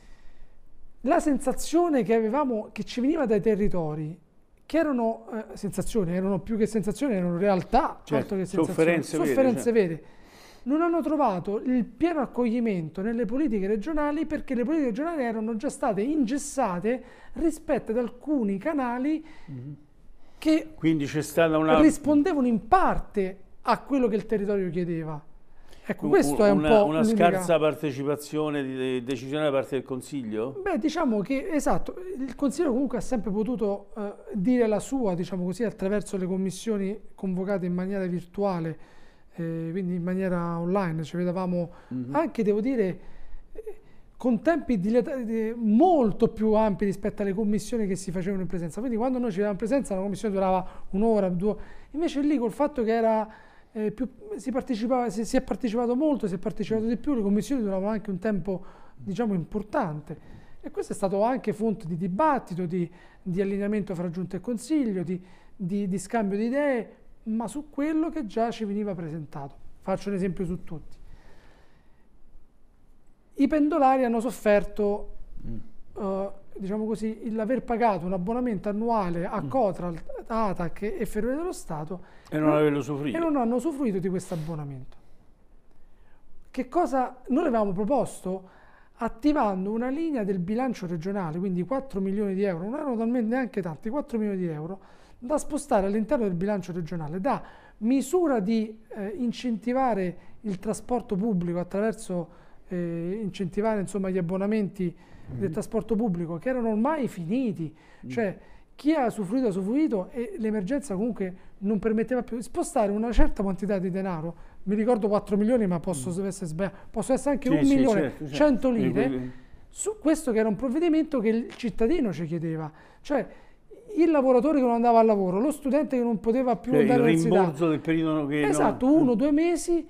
la sensazione che avevamo, che ci veniva dai territori, che erano sensazioni, erano più che sensazioni, erano realtà, certo, che sofferenze vere. Non hanno trovato il pieno accoglimento nelle politiche regionali perché le politiche regionali erano già state ingessate rispetto ad alcuni canali che quindi c'è stata rispondevano in parte a quello che il territorio chiedeva. Ecco, questo è un po' una scarsa partecipazione di decisione da parte del Consiglio? Beh, diciamo che, esatto, il Consiglio comunque ha sempre potuto dire la sua, diciamo così, attraverso le commissioni convocate in maniera virtuale, quindi in maniera online, ci vedevamo anche, devo dire, con tempi molto più ampi rispetto alle commissioni che si facevano in presenza. Quindi quando noi ci vedevamo in presenza la commissione durava un'ora, 2 ore, invece lì col fatto che era si è partecipato molto, si è partecipato di più, le commissioni duravano anche un tempo, diciamo, importante, e questo è stato anche fonte di dibattito, di allineamento fra Giunta e Consiglio, di scambio di idee, ma su quello che già ci veniva presentato. Faccio un esempio su tutti. I pendolari hanno sofferto, diciamo così, l'aver pagato un abbonamento annuale a Cotral, ATAC e Ferrovie dello Stato e non averlo usufruito. E non hanno usufruito di questo abbonamento. Che cosa noi avevamo proposto? Attivando una linea del bilancio regionale, quindi 4 milioni di euro, non erano talmente neanche tanti, 4 milioni di euro, da spostare all'interno del bilancio regionale, da misura di incentivare il trasporto pubblico attraverso incentivare insomma gli abbonamenti del trasporto pubblico che erano ormai finiti, cioè chi ha usufruito e l'emergenza comunque non permetteva più di spostare una certa quantità di denaro, mi ricordo 4 milioni ma posso essere sbagliato, posso essere anche 1 milione, 100 lire, su questo che era un provvedimento che il cittadino ci chiedeva, cioè il lavoratore che non andava al lavoro, lo studente che non poteva più andare all'università, il rimborso del periodo che 1 o 2 mesi,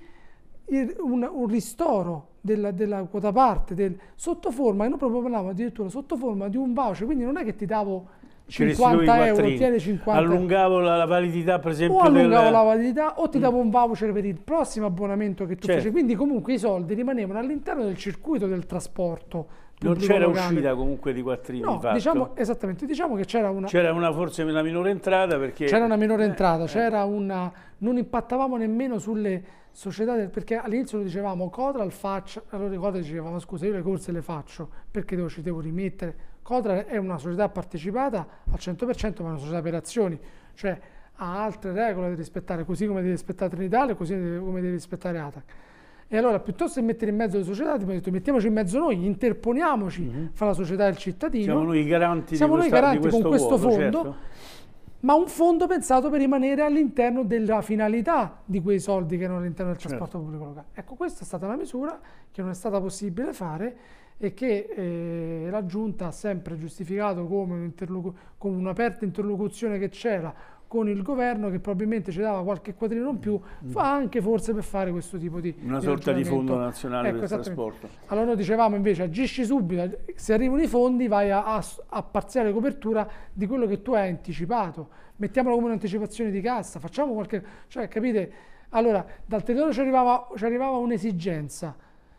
un ristoro della quota parte sotto forma, e noi proponevamo addirittura sotto forma di un voucher, quindi non è che ti davo 50 euro, tieni 50, allungavo la validità per esempio, o allungavo la validità o ti davo un voucher per il prossimo abbonamento che tu facevi, quindi comunque i soldi rimanevano all'interno del circuito del trasporto. Non c'era uscita comunque di quattrini, no, di fatto. diciamo che c'era forse una minore entrata, perché c'era una minore entrata, non impattavamo nemmeno sulle società, perché all'inizio lo dicevamo Codral faccia, allora Codral dicevamo scusa io le corse le faccio perché ci devo rimettere. Codral è una società partecipata al 100%, ma è una società per azioni, cioè ha altre regole da rispettare, così come deve rispettare Trenitalia, così come deve rispettare ATAC. E allora piuttosto che mettere in mezzo le società, abbiamo detto mettiamoci in mezzo noi, interponiamoci fra la società e il cittadino. Siamo noi i garanti, con questo fondo, certo. Ma un fondo pensato per rimanere all'interno della finalità di quei soldi che erano all'interno del trasporto pubblico locale. Ecco, questa è stata una misura che non è stata possibile fare e che la Giunta ha sempre giustificato come un'aperta interlocuzione che c'era con il governo, che probabilmente ci dava qualche quadrino in più, fa anche forse per fare questo tipo di sorta di fondo nazionale del trasporto. Allora noi dicevamo invece agisci subito, se arrivano i fondi vai a parziale copertura di quello che tu hai anticipato, mettiamolo come un'anticipazione di cassa, facciamo qualche, cioè capite? Allora dal territorio ci arrivava un'esigenza,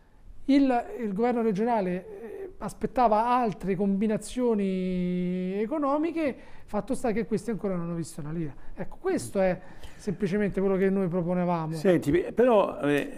il governo regionale aspettava altre combinazioni economiche, fatto sta che questi ancora non hanno visto una lira. Ecco, questo è semplicemente quello che noi proponevamo. Senti, però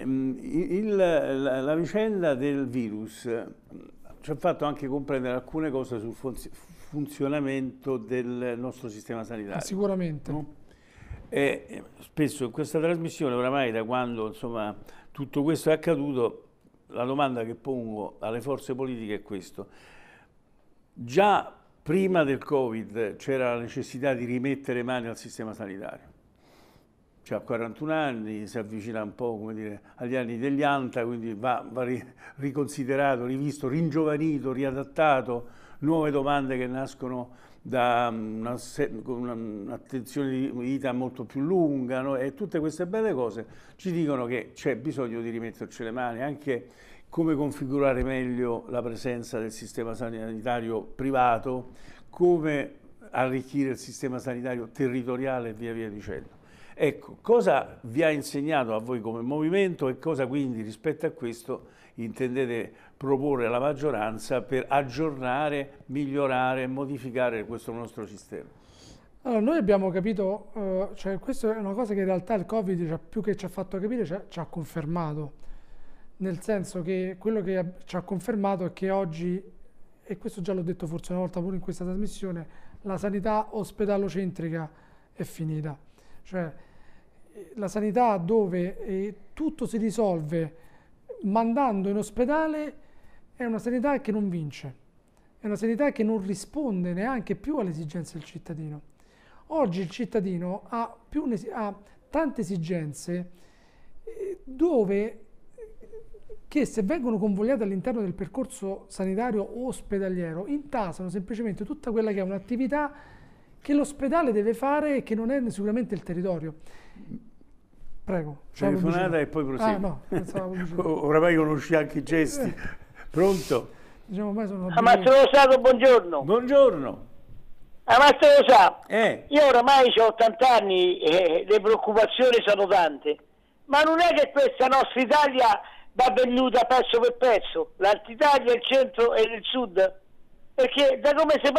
la vicenda del virus ci ha fatto anche comprendere alcune cose sul funzionamento del nostro sistema sanitario. Sicuramente. No? E spesso in questa trasmissione, oramai da quando insomma, tutto questo è accaduto, la domanda che pongo alle forze politiche è questo. Già prima del Covid c'era la necessità di rimettere mani al sistema sanitario. Cioè, a 41 anni, si avvicina un po', come dire, agli anni degli anta, quindi va riconsiderato, rivisto, ringiovanito, riadattato, nuove domande che nascono da un'attenzione di vita molto più lunga, no? E tutte queste belle cose ci dicono che c'è bisogno di rimetterci le mani, anche come configurare meglio la presenza del sistema sanitario privato, come arricchire il sistema sanitario territoriale e via via dicendo. Ecco, cosa vi ha insegnato a voi come movimento e cosa quindi rispetto a questo intendete proporre alla maggioranza per aggiornare, migliorare e modificare questo nostro sistema? Allora, noi abbiamo capito, cioè questa è una cosa che in realtà il Covid più che ci ha fatto capire ci ha confermato, nel senso che quello che ci ha confermato è che oggi, e questo già l'ho detto forse una volta pure in questa trasmissione, la sanità ospedalocentrica è finita. Cioè la sanità dove tutto si risolve mandando in ospedale è una sanità che non vince, è una sanità che non risponde neanche più alle esigenze del cittadino. Oggi il cittadino ha tante esigenze che se vengono convogliate all'interno del percorso sanitario ospedaliero intasano semplicemente tutta quella che è un'attività che l'ospedale deve fare e che non è sicuramente il territorio. Prego. Telefonata e poi prosegui. Ah, no, oramai conosci anche i gesti. Pronto? Diciamo, Mastro Rosato, buongiorno. Buongiorno. Mastro Rosato, io oramai ho 80 anni e le preoccupazioni sono tante, ma non è che questa nostra Italia va venduta pezzo per pezzo, l'Alta Italia, il centro e il sud, perché da come si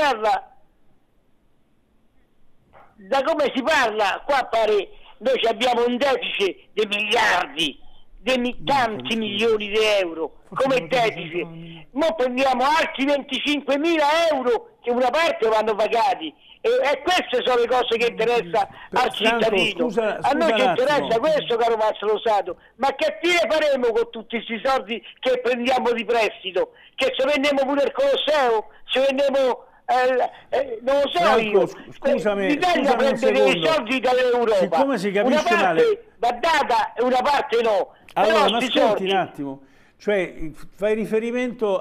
parla, qua pare noi abbiamo un deficit di miliardi tanti milioni di euro come deficit. Mo prendiamo altri 25.000 euro che una parte vanno pagati. E queste sono le cose che interessano al cittadino. A noi ci interessa questo, caro Marcello Sato. Ma che fine faremo con tutti questi soldi che prendiamo di prestito? Che se vendiamo pure il Colosseo? Se vendiamo... non lo so, Franco, io. Scusami, L'Italia prende dei soldi dall'Europa. Siccome si capisce una parte male... va data e una parte no. Allora, però ma ascolti soldi... un attimo, cioè fai riferimento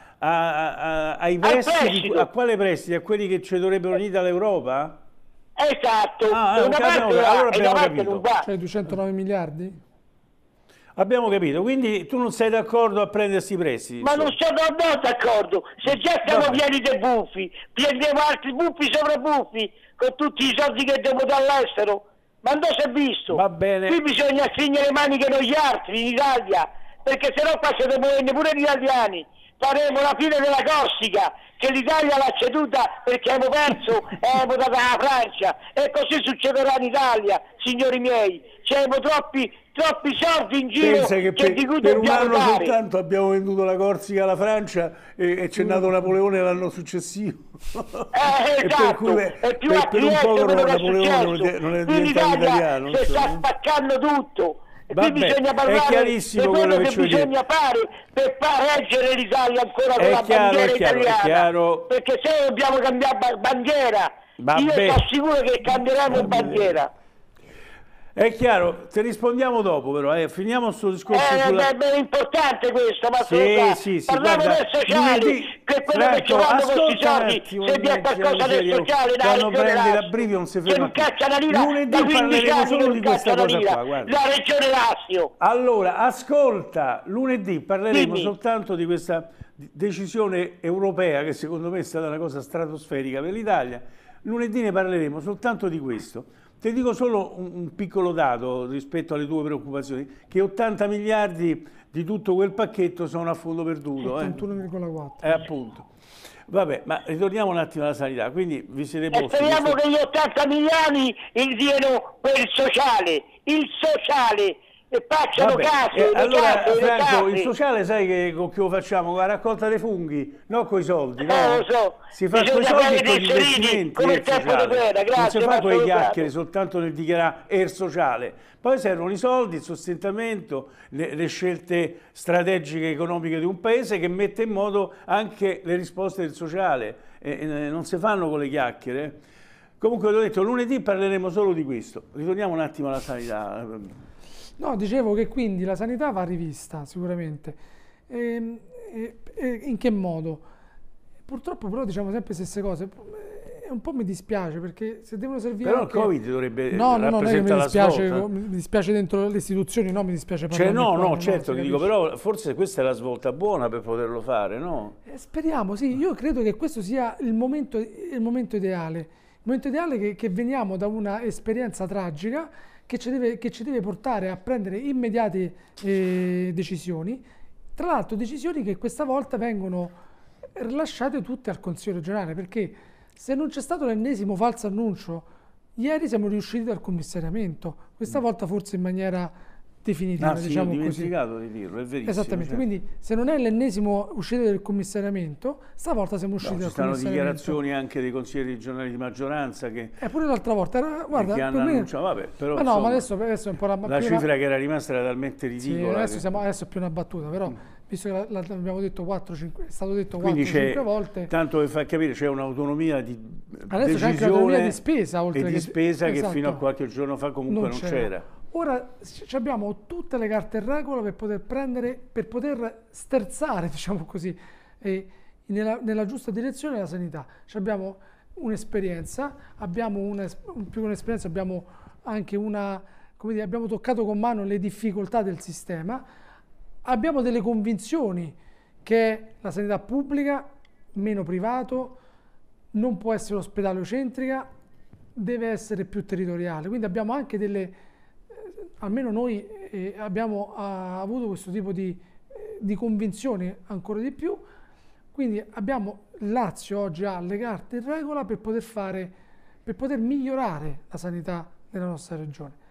ai prestiti, a quale prestiti? A quelli che ci dovrebbero venire dall'Europa? Esatto, una parte va, allora e una parte capito. non va. Cioè 209 miliardi? Abbiamo capito, quindi tu non sei d'accordo a prendere questi prestiti? Ma non sono d'accordo, se già siamo pieni di buffi, prendiamo altri buffi sopra buffi, con tutti i soldi che devo dall'estero, ma non si è visto. Va bene. Qui bisogna stringere le maniche noi altri in Italia, perché sennò qua si devono vendere pure gli italiani. Faremo la fine della Corsica, che l'Italia l'ha ceduta perché abbiamo perso e abbiamo dato alla Francia, e così succederà in Italia, signori miei. C'erano troppi soldi in giro. Pensa che di cui per un dobbiamo anno dare. soltanto abbiamo venduto la Corsica alla Francia e c'è nato Napoleone l'anno successivo. Esatto, per cui più per un po' Napoleone non è quindi diventato l'Italia italiano. si sta spaccando tutto. E qui Vabbè, bisogna è parlare chiarissimo di quello quello che che bisogna fare per far reggere l'Italia ancora con È la chiaro, bandiera è chiaro, è italiana. chiaro. Perché se dobbiamo cambiare bandiera, io Vabbè. ti assicuro che cambieremo bandiera. È chiaro, ti rispondiamo dopo però, finiamo questo discorso È importante questo, ma sì, parliamo guarda, del sociale, lunedì, che quello che ci Franco, fanno con questi ascolta un soldi, attimo, se vi è qualcosa del sociale, da quando regione prendi Lazio, l'abbrivio non si che ferma non più. caccia una lira, Lunedì da 15 parleremo anni solo non di caccia questa una cosa lira, qua, guarda. la regione Lazio. Allora, ascolta, lunedì parleremo Dimmi. soltanto di questa decisione europea che secondo me è stata una cosa stratosferica per l'Italia. Lunedì ne parleremo soltanto di questo. Ti dico solo un piccolo dato rispetto alle tue preoccupazioni, che 80 miliardi di tutto quel pacchetto sono a fondo perduto. 81,4. Appunto. Vabbè, ma ritorniamo un attimo alla sanità, quindi vi siete E posti... speriamo che gli 80 milioni diano per il sociale, e facciano Vabbè, case, allora le Franco, case. il sociale sai che con che lo facciamo? Con la raccolta dei funghi, no con i soldi, no? Lo so. Si fa con i Bisogna soldi e fare con gli dei solidi, investimenti, come il il tempo sociale. di guerra. Non si Grazie, fa con le Marcello chiacchiere Sato. soltanto nel dichiarare il sociale. Poi servono i soldi, il sostentamento, le scelte strategiche economiche di un paese che mette in moto anche le risposte del sociale. Non si fanno con le chiacchiere. Comunque, l'ho detto, lunedì parleremo solo di questo. Ritorniamo un attimo alla sanità. No, dicevo che quindi la sanità va rivista sicuramente. In che modo? Purtroppo però diciamo sempre le stesse cose. E un po' mi dispiace perché se devono servire Però anche... il Covid dovrebbe No, non è che rappresentare la svolta. mi dispiace dentro le istituzioni, no, mi dispiace parlare. No, certo, ti dico, però forse questa è la svolta buona per poterlo fare, no? Speriamo, sì, io credo che questo sia il momento ideale. Il momento ideale che veniamo da una esperienza tragica che ci deve portare a prendere immediate decisioni, tra l'altro decisioni che questa volta vengono rilasciate tutte al Consiglio regionale, perché se non c'è stato l'ennesimo falso annuncio, ieri siamo riusciti dal commissariamento, questa volta forse in maniera definitiva, Sì, diciamo ho così. dimenticato di dirlo, è verissimo. Esattamente, Certo. quindi se non è l'ennesimo uscita del commissariamento, stavolta siamo usciti Ci dal stanno commissariamento. dichiarazioni anche dei consiglieri regionali di maggioranza che Pure l'altra volta, guarda, che hanno per me... annunciato, vabbè, però Ma no, insomma, ma adesso è un po' la cifra che era rimasta era talmente ridicola. Sì, adesso è più una battuta, però visto che l'abbiamo detto 4-5, è stato detto Quindi 4-5 volte. tanto per far capire, c'è un'autonomia di Adesso c'è anche l'autonomia di spesa, oltre e di che spesa che esatto, fino a qualche giorno fa comunque non c'era. Ora abbiamo tutte le carte in regola per poter sterzare, diciamo così, nella giusta direzione la sanità. Abbiamo un'esperienza, più che un'esperienza, abbiamo anche abbiamo toccato con mano le difficoltà del sistema, abbiamo delle convinzioni che la sanità pubblica, meno privato, non può essere ospedalocentrica, deve essere più territoriale. Quindi abbiamo anche almeno noi abbiamo avuto questo tipo di convinzioni ancora di più. Quindi Lazio oggi ha le carte in regola per poter migliorare la sanità nella nostra regione.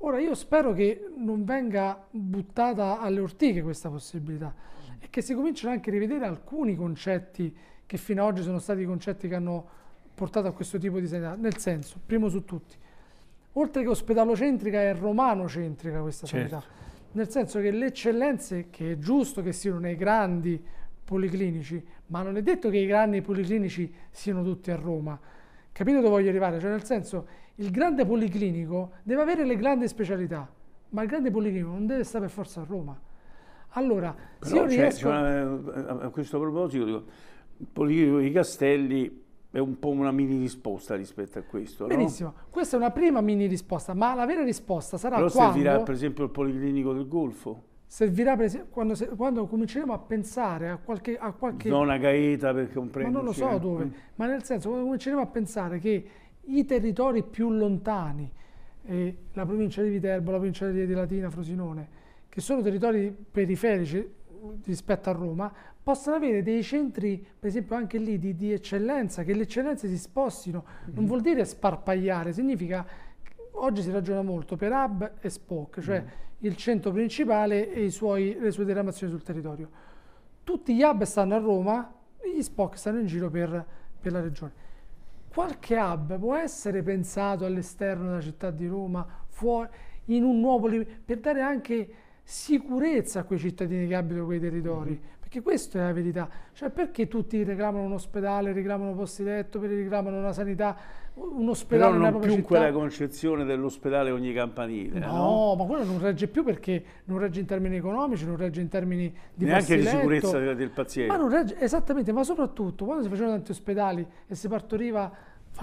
Ora io spero che non venga buttata alle ortiche questa possibilità e che si cominciano anche a rivedere alcuni concetti che fino ad oggi sono stati i concetti che hanno portato a questo tipo di sanità. Nel senso, primo su tutti, oltre che ospedalocentrica è romanocentrica questa sanità, nel senso che le eccellenze, che è giusto che siano nei grandi policlinici, ma non è detto che i grandi policlinici siano tutti a Roma. Capite dove voglio arrivare? Cioè nel senso, il grande policlinico deve avere le grandi specialità, ma il grande policlinico non deve stare per forza a Roma. Allora, se io riesco... a questo proposito, dico, il Policlinico di Castelli è un po' una mini risposta rispetto a questo, no? Benissimo, questa è una prima mini risposta, ma la vera risposta sarà però quando... servirà per esempio il Policlinico del Golfo? Servirà per esempio quando cominceremo a pensare a qualche... Zona Gaeta, per comprendere. Ma non lo so dove, ma nel senso quando cominceremo a pensare che i territori più lontani, la provincia di Viterbo, la provincia di Latina, Frosinone, che sono territori periferici rispetto a Roma, possano avere dei centri, per esempio anche lì, di eccellenza, che le eccellenze si spostino. Non vuol dire sparpagliare, significa, oggi si ragiona molto per hub e spoke, cioè il centro principale e le sue diramazioni sul territorio. Tutti gli hub stanno a Roma, gli spoke stanno in giro per la regione. Qualche hub può essere pensato all'esterno della città di Roma, fuori, in un nuovo per dare anche sicurezza a quei cittadini che abitano quei territori, perché questa è la verità. Cioè, perché tutti reclamano un ospedale, reclamano posti letto, reclamano una sanità, un ospedale nella propria città? Però non più quella concezione dell'ospedale ogni campanile, no, ma quello non regge più, perché non regge in termini economici, non regge in termini di neanche di letto, sicurezza del paziente. ma non regge, esattamente, ma soprattutto quando si facevano tanti ospedali e si partoriva,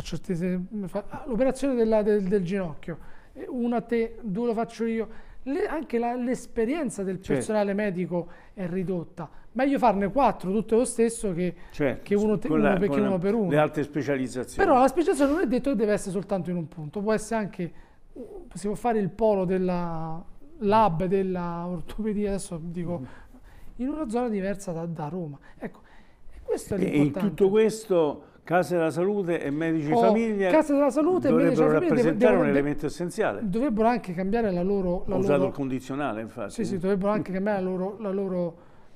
l'operazione del ginocchio, una a te, due lo faccio io, anche l'esperienza del personale medico è ridotta. Meglio farne 4 tutte lo stesso che uno per uno. Le altre specializzazioni. Però la specializzazione non è detto che deve essere soltanto in un punto, può essere anche, si può fare il polo della lab, della ortopedia, adesso dico, in una zona diversa da Roma. Ecco, questo è l'importante. E in tutto questo Case della Salute e Medici di Famiglia Case della Salute dovrebbero rappresentare un elemento essenziale. Dovrebbero anche cambiare la loro... Ho usato il condizionale, infatti. Sì, dovrebbero anche cambiare la loro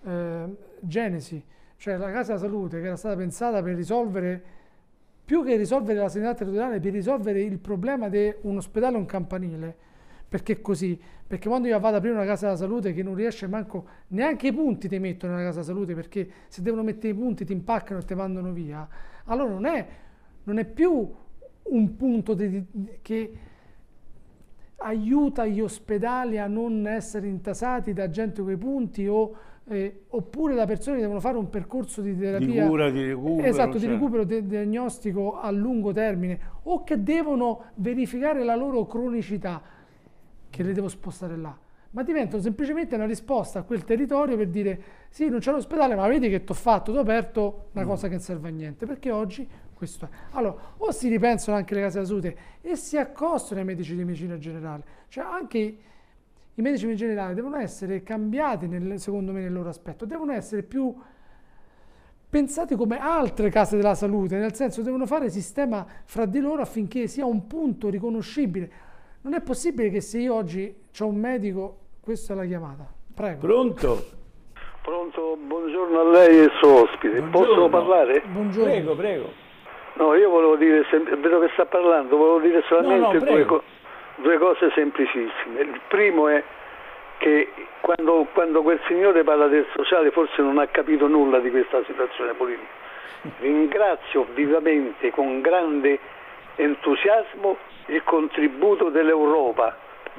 genesi. Cioè la Casa della Salute, che era stata pensata per risolvere, più che risolvere la sanità territoriale, per risolvere il problema di un ospedale o un campanile. Perché è così? Perché quando io vado ad aprire una Casa della Salute che non riesce manco, neanche i punti ti mettono nella Casa della Salute, perché se devono mettere i punti ti impaccano e ti mandano via, allora non è più un punto che aiuta gli ospedali a non essere intasati da gente con i punti oppure da persone che devono fare un percorso di terapia, di cura, di recupero, esatto, di recupero diagnostico a lungo termine, o che devono verificare la loro cronicità, che le devo spostare là, ma diventano semplicemente una risposta a quel territorio per dire sì, non c'è l'ospedale, ma vedi che ti ho fatto, ti ho aperto una cosa che non serve a niente, perché oggi questo è. Allora, o si ripensano anche le case della salute e si accostano ai medici di medicina generale, cioè anche i medici di medicina generale devono essere cambiati, secondo me, nel loro aspetto, devono essere più pensati come altre case della salute, nel senso devono fare sistema fra di loro affinché sia un punto riconoscibile. Non è possibile che se io oggi ho un medico, questa è la chiamata. Prego. Pronto? Pronto, buongiorno a lei e il suo ospite. Buongiorno. Posso parlare? Buongiorno. Prego, prego. No, io volevo dire, vedo che sta parlando, volevo dire solamente due cose semplicissime. Il primo è che quando quel signore parla del sociale forse non ha capito nulla di questa situazione politica. Ringrazio vivamente, con grande entusiasmo, il contributo dell'Europa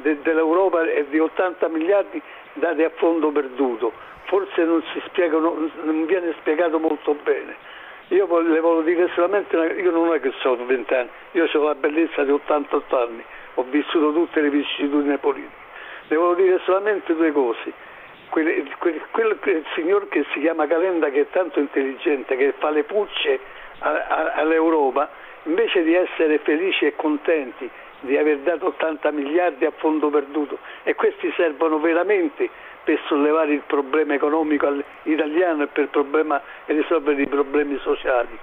e di 80 miliardi dati a fondo perduto. Forse non viene spiegato molto bene. Io le volevo dire solamente, io non è che so 20 anni, io ho la bellezza di 88 anni, ho vissuto tutte le vicissitudini politiche. Le volevo dire solamente due cose. Quel signor che si chiama Calenda, che è tanto intelligente, che fa le pulce all'Europa, invece di essere felici e contenti di aver dato 80 miliardi a fondo perduto, e questi servono veramente per sollevare il problema economico italiano e per risolvere i problemi sociali,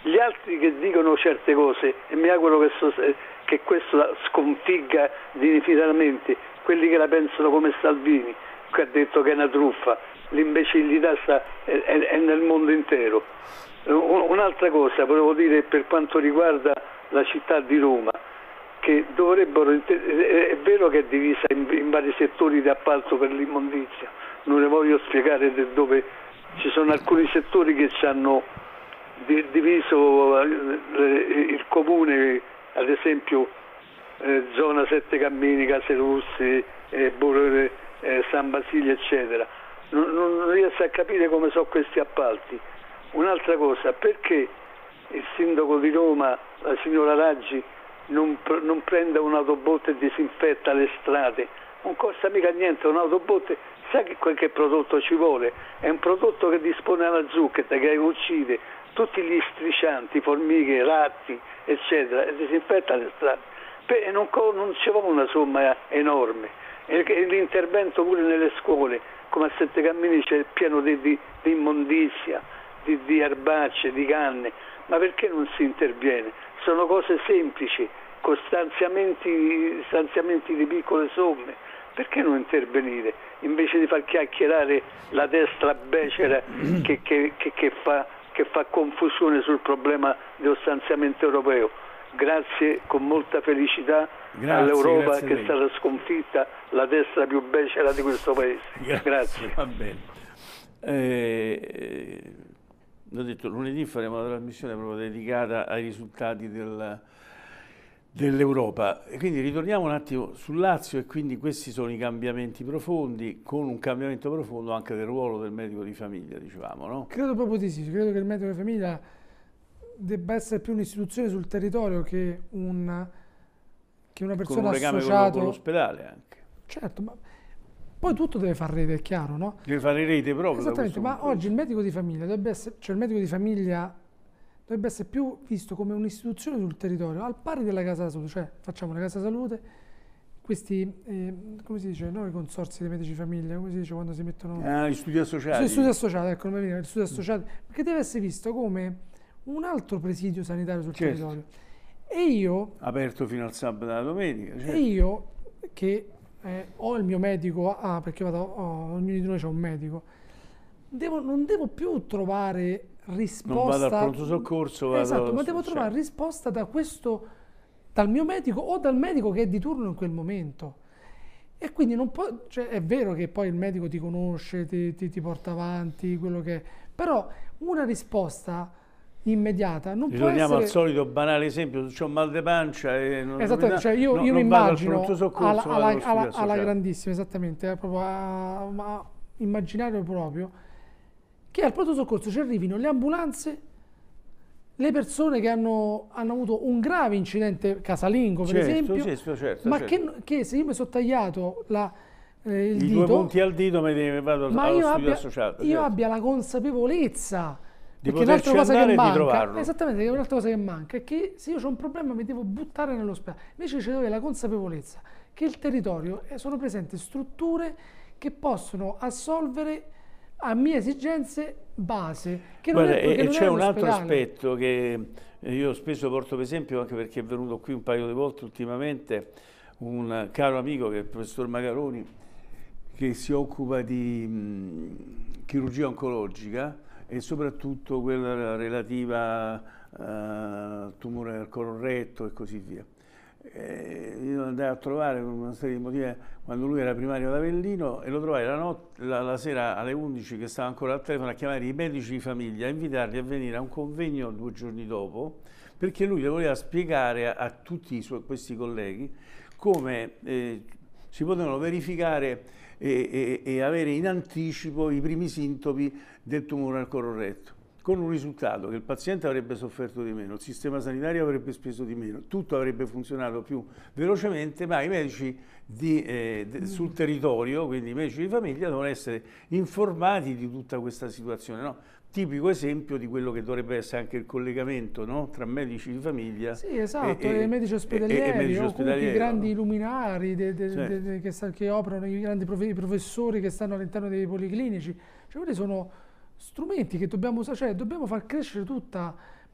Gli altri che dicono certe cose, e mi auguro che questo sconfigga definitivamente quelli che la pensano come Salvini, che ha detto che è una truffa, l'imbecillità è nel mondo intero. Un'altra cosa volevo dire per quanto riguarda la città di Roma, che dovrebbero, è vero che è divisa in vari settori di appalto per l'immondizia, non le voglio spiegare dove ci sono alcuni settori che ci hanno diviso il comune, ad esempio zona Sette Cammini, Case Russi, San Basilio eccetera. Non riesco a capire come sono questi appalti. Un'altra cosa, perché il sindaco di Roma, la signora Raggi, non prende un'autobotte e disinfetta le strade? Non costa mica niente un'autobotte. Sai che prodotto ci vuole? È un prodotto che dispone alla zucchetta, che uccide tutti gli striscianti, formiche, ratti eccetera, e disinfetta le strade. E non ci vuole una somma enorme. E l'intervento pure nelle scuole, come a Sette Cammini, c'è pieno di immondizia, di erbacce, di canne. Ma perché non si interviene? Sono cose semplici, con stanziamenti di piccole somme. Perché non intervenire? Invece di far chiacchierare la destra becera che fa confusione sul problema dello stanziamento europeo. Grazie con molta felicità all'Europa che è stata sconfitta, la destra più becera di questo paese. Grazie. Va bene. L'ho detto, lunedì faremo una trasmissione proprio dedicata ai risultati dell'Europa. E quindi ritorniamo un attimo sul Lazio, e quindi questi sono i cambiamenti profondi, con un cambiamento profondo anche del ruolo del medico di famiglia, dicevamo, no? Credo proprio di sì, credo che il medico di famiglia debba essere più un'istituzione sul territorio che una persona con un legame associata con l'ospedale anche. Certo, ma poi tutto deve fare rete, è chiaro, no? Deve fare rete proprio. Esattamente, ma oggi il medico di famiglia dovrebbe essere più visto come un'istituzione sul territorio, al pari della casa della salute, cioè facciamo la casa della salute, questi, come si dice, no, i consorzi dei medici di famiglia, come si dice quando si mettono... gli studi associati. Gli studi associati, ecco, non mi viene, gli studi associati, perché deve essere visto come un altro presidio sanitario sul territorio. E io... Aperto fino al sabato e alla domenica. Certo. E io, che ho il mio medico, perché ognuno di noi c'ha un medico, non devo più trovare risposta... Non vado al pronto soccorso, vado... Esatto, ma devo trovare risposta dal mio medico o dal medico che è di turno in quel momento. E quindi non può... Cioè, è vero che poi il medico ti conosce, ti porta avanti, quello che è, però una risposta immediata non può essere... Ritorniamo al solito banale esempio, c'ho un mal di pancia e non... Esattamente, cioè io mi immagino alla grandissima, esattamente, proprio immaginario proprio, che al pronto soccorso ci arrivino le ambulanze, le persone che hanno avuto un grave incidente casalingo, per esempio, ma che se io mi sono tagliato il dito... I 2 punti al dito vado allo studio associato. Io abbia la consapevolezza... Di poterci andare e di trovarlo. Esattamente, è un'altra cosa che manca, è che se io ho un problema mi devo buttare nell'ospedale. Invece c'è la consapevolezza che il territorio sono presenti strutture che possono assolvere a mie esigenze base. Che non Guarda, è, e c'è un altro aspetto che io spesso porto per esempio, anche perché è venuto qui un paio di volte ultimamente, un caro amico che è il professor Macaroni, che si occupa di chirurgia oncologica, e soprattutto quella relativa al tumore al colon-retto e così via. Io andai a trovare con una serie di motivi quando lui era primario ad Avellino, e lo trovai la sera alle 11 che stava ancora al telefono a chiamare i medici di famiglia, a invitarli a venire a un convegno 2 giorni dopo, perché lui le voleva spiegare a tutti questi colleghi come si potevano verificare e avere in anticipo i primi sintomi del tumore al colon-retto, con un risultato: che il paziente avrebbe sofferto di meno, il sistema sanitario avrebbe speso di meno, tutto avrebbe funzionato più velocemente, ma i medici sul territorio, quindi i medici di famiglia, devono essere informati di tutta questa situazione, no? Tipico esempio di quello che dovrebbe essere anche il collegamento, no? Tra medici di famiglia, sì, esatto, e medici ospedalieri, o comunque i grandi luminari che operano, i grandi professori che stanno all'interno dei policlinici. Cioè, quelli sono strumenti che dobbiamo usare, cioè dobbiamo far crescere tutta,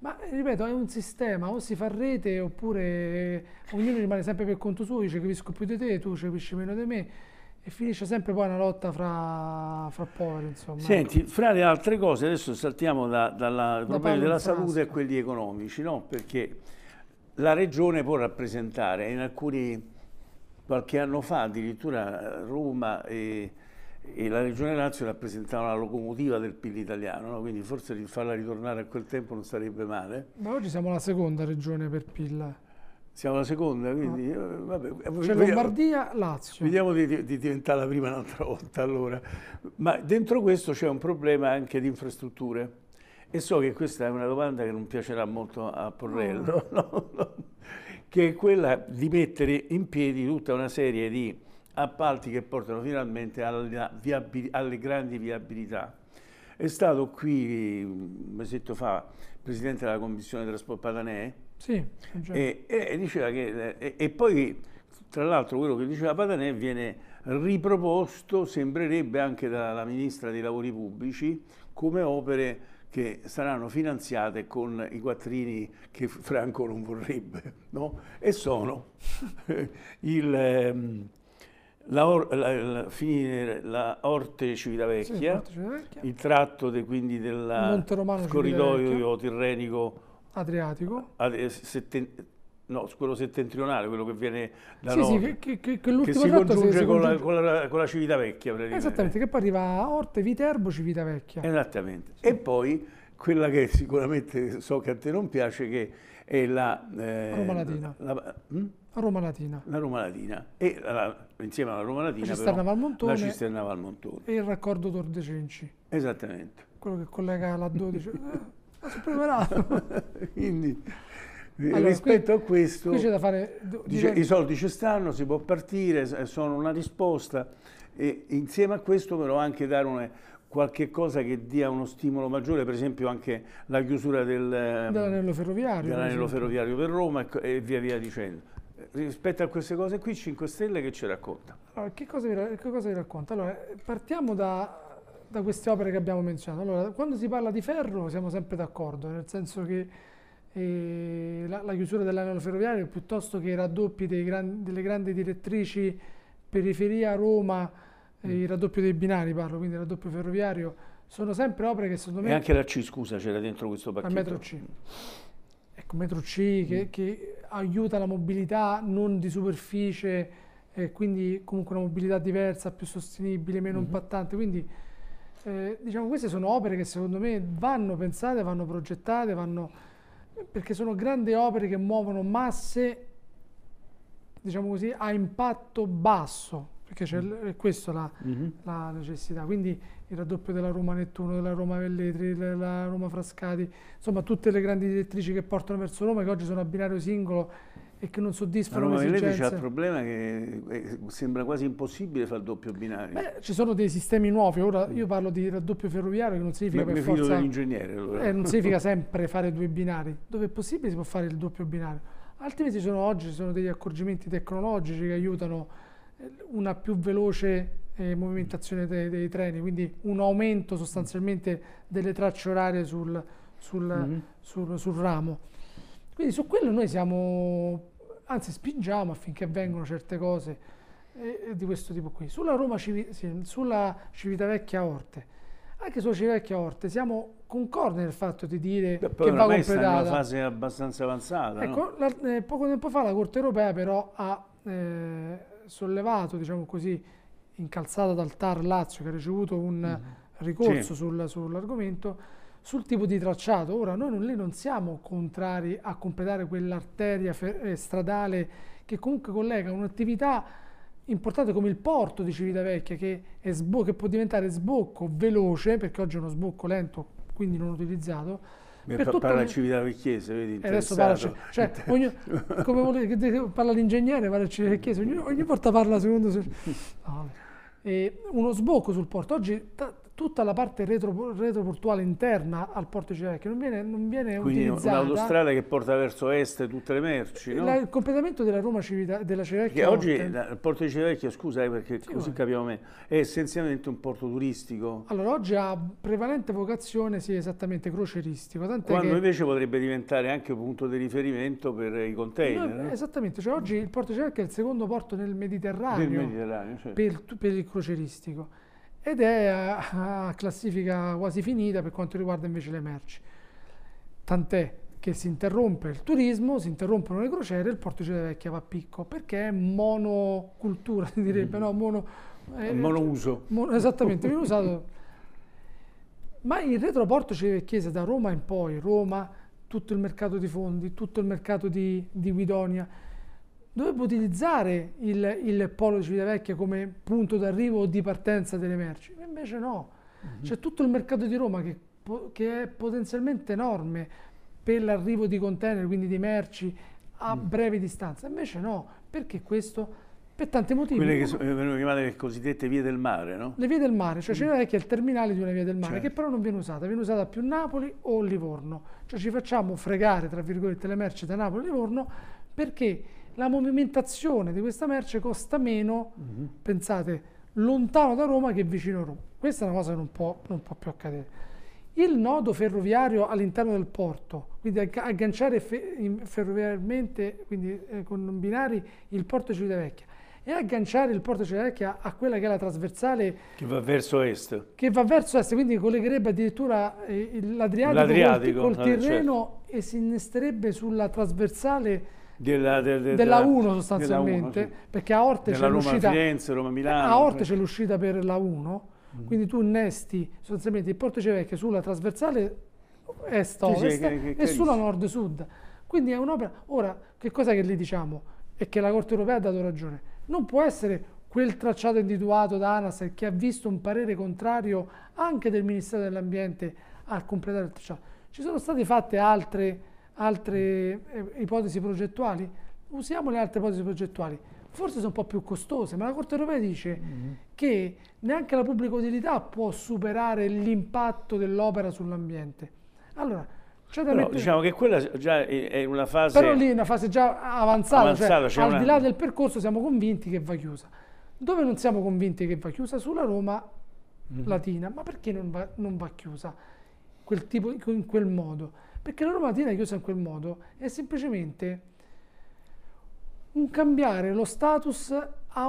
Ma ripeto, è un sistema, o si fa rete oppure ognuno rimane sempre per conto suo, dice capisco più di te, tu capisci meno di me, e finisce sempre poi una lotta fra poveri, insomma. Senti, fra le altre cose, adesso saltiamo dal problema della salute a quelli economici, no? Perché la regione può rappresentare, in alcuni, qualche anno fa addirittura Roma e la Regione Lazio rappresentavano la locomotiva del PIL italiano, no? Quindi forse farla ritornare a quel tempo non sarebbe male. Ma oggi siamo la seconda regione per PIL. Siamo la seconda, quindi vabbè. C'è Lombardia, Lazio. Vediamo di diventare la prima un'altra volta allora. Ma dentro questo c'è un problema anche di infrastrutture. E so che questa è una domanda che non piacerà molto a Porrello, no? Che è quella di mettere in piedi tutta una serie di appalti che portano finalmente alle grandi viabilità. È stato qui un mesetto fa il presidente della commissione trasporto Patanè, sì, e diceva che e poi tra l'altro quello che diceva Patanè viene riproposto, sembrerebbe, anche dalla ministra dei lavori pubblici, come opere che saranno finanziate con i quattrini che Franco non vorrebbe, no? E sono la Orte Civitavecchia, sì, il tratto quindi del corridoio tirrenico Adriatico, no, quello settentrionale, quello che viene da sì, nord, che si congiunge con la Civitavecchia praticamente. Esattamente, che poi arriva a Orte, Viterbo, Civitavecchia. Esattamente. Sì. E poi quella che sicuramente so che a te non piace, che è la Roma Latina. Roma Latina. La Roma Latina. E insieme alla Roma Latina la Cisterna Valmontone, la Cisterna Valmontone. E il raccordo Tor de Cenci. Esattamente. Quello che collega la 12. Ma sono preparato. Quindi allora, rispetto a questo, qui c'è da fare, i soldi ci stanno, si può partire, sono una risposta, e insieme a questo però anche dare qualche cosa che dia uno stimolo maggiore, per esempio anche la chiusura dell'anello ferroviario per Roma e via dicendo. Rispetto a queste cose qui, 5 Stelle che ci racconta? Allora, che cosa vi racconta? Allora, partiamo da queste opere che abbiamo menzionato. Allora, quando si parla di ferro siamo sempre d'accordo, nel senso che la chiusura dell'anello ferroviario, piuttosto che i raddoppi delle grandi direttrici periferia Roma, il raddoppio dei binari parlo, quindi il raddoppio ferroviario, sono sempre opere che secondo me... E anche la C, scusa, c'era dentro questo pacchetto. La metro C. Ecco, metro C che aiuta la mobilità non di superficie, quindi comunque una mobilità diversa, più sostenibile, meno impattante, quindi diciamo queste sono opere che secondo me vanno pensate, vanno progettate, perché sono grandi opere che muovono masse, diciamo così, a impatto basso, perché c'è questa la necessità. Quindi il raddoppio della Roma Nettuno, della Roma Velletri, della Roma Frascati, insomma tutte le grandi direttrici che portano verso Roma, che oggi sono a binario singolo e che non soddisfano le esigenze. La Roma Velletri c'è il problema che sembra quasi impossibile fare il doppio binario. Beh, ci sono dei sistemi nuovi, ora io parlo di raddoppio ferroviario, che non significa per forza... dell'ingegnere, allora. Non significa sempre fare 2 binari, dove è possibile si può fare il doppio binario, altrimenti oggi ci sono degli accorgimenti tecnologici che aiutano una più veloce movimentazione dei treni, quindi un aumento sostanzialmente delle tracce orarie sul ramo. Quindi su quello noi anzi spingiamo affinché avvengano certe cose di questo tipo qui. Sulla sulla Civitavecchia Orte, anche sulla Civitavecchia Orte siamo concordi nel fatto di dire che va completata. Sta in una fase abbastanza avanzata. Ecco, no? Poco tempo fa la Corte Europea però ha sollevato, diciamo così, incalzata dal TAR Lazio, che ha ricevuto un ricorso sull'argomento, sul tipo di tracciato. Ora noi non siamo contrari a completare quell'arteria stradale che comunque collega un'attività importante come il porto di Civitavecchia, che può diventare sbocco veloce, perché oggi è uno sbocco lento, quindi non utilizzato. Parla Civitavecchiese, vedi, adesso parla, come parla l'ingegnere, parla Civitavecchiese, ogni volta parla secondo uno sbocco sul porto. Oggi tutta la parte retroportuale interna al porto di Civitavecchia non viene quindi utilizzata. un'autostrada che porta verso est tutte le merci, no? Il completamento della della Civitavecchia. Che oggi il porto di Civitavecchia, scusa, perché sì, così capiamo meglio, è essenzialmente un porto turistico. Allora, oggi ha prevalente vocazione, sì, esattamente croceristico. Quando invece potrebbe diventare anche un punto di riferimento per i container. Esattamente, cioè oggi il porto di Civitavecchia è il secondo porto nel Mediterraneo, certo, per il croceristico. Ed è a classifica quasi finita per quanto riguarda invece le merci. Tant'è che si interrompe il turismo, si interrompono le crociere e il porto di Civitavecchia va a picco, perché è monocultura, si direbbe, no? Monouso. Esattamente, viene usato. Ma il retroporto civitavecchiese da Roma in poi, Roma, tutto il mercato di Fondi, tutto il mercato di Guidonia, dovrebbe utilizzare il polo di Civitavecchia come punto d'arrivo o di partenza delle merci, ma invece no. C'è tutto il mercato di Roma che è potenzialmente enorme per l'arrivo di container, quindi di merci a breve distanza, invece no. Perché questo? Per tanti motivi. Quelle che vengono chiamate le cosiddette vie del mare, no? Le vie del mare, cioè Civitavecchia è il terminale di una via del mare, certo, che però non viene usata più Napoli o Livorno, cioè ci facciamo fregare, tra virgolette, le merci da Napoli e Livorno perché la movimentazione di questa merce costa meno, pensate, lontano da Roma che vicino a Roma. Questa è una cosa che non può più accadere. Il nodo ferroviario all'interno del porto, quindi agganciare ferroviariamente, quindi con binari, il porto di Civitavecchia e agganciare il porto di Civitavecchia a quella che è la trasversale che va verso est. Che va verso est, quindi collegherebbe addirittura l'Adriatico col Tirreno, certo, e si innesterebbe sulla trasversale della 1 sostanzialmente, della 1, sì, perché a Orte c'è l'uscita Firenze, Roma, Milano, a Orte c'è l'uscita per la 1, quindi tu innesti sostanzialmente il porto Civitavecchia sulla trasversale est-ovest, sì, e sulla nord-sud, quindi è un'opera. Ora, che cosa che gli diciamo? E che la Corte Europea ha dato ragione, non può essere quel tracciato individuato da ANAS che ha visto un parere contrario anche del Ministero dell'Ambiente a completare il tracciato. Ci sono state fatte altre ipotesi progettuali, usiamo le altre ipotesi progettuali, forse sono un po' più costose, ma la Corte Europea dice che neanche la pubblica utilità può superare l'impatto dell'opera sull'ambiente. Allora, diciamo che quella già è una fase... Però lì è una fase già avanzata, cioè al di là del percorso siamo convinti che va chiusa. Dove non siamo convinti che va chiusa? Sulla Roma Latina. Ma perché non va chiusa in quel modo? Perché la Roma Latina chiusa in quel modo è semplicemente un cambiare lo status a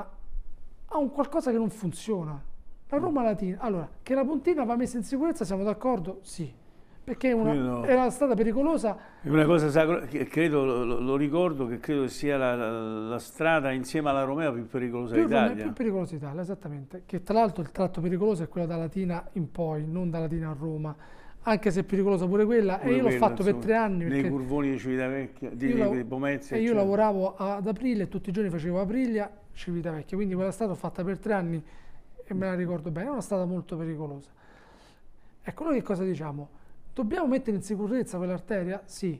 un qualcosa che non funziona. La Roma Latina, allora, che la Pontina va messa in sicurezza, siamo d'accordo? Sì, perché è una strada pericolosa. È una cosa sacra, che credo, lo ricordo, che credo sia la strada insieme alla Romea più pericolosa d'Italia. Più pericolosa d'Italia, esattamente. Che tra l'altro il tratto pericoloso è quello da Latina in poi, non da Latina a Roma. Anche se è pericolosa pure quella, e io l'ho fatto per 3 anni. Nei curvoni di Civitavecchia, di Pomezia. E io lavoravo ad Aprilia e tutti i giorni facevo Aprilia, Civitavecchia, quindi quella strada l'ho fatta per 3 anni e me la ricordo bene, è una strada molto pericolosa. Ecco, noi che cosa diciamo? Dobbiamo mettere in sicurezza quell'arteria? Sì.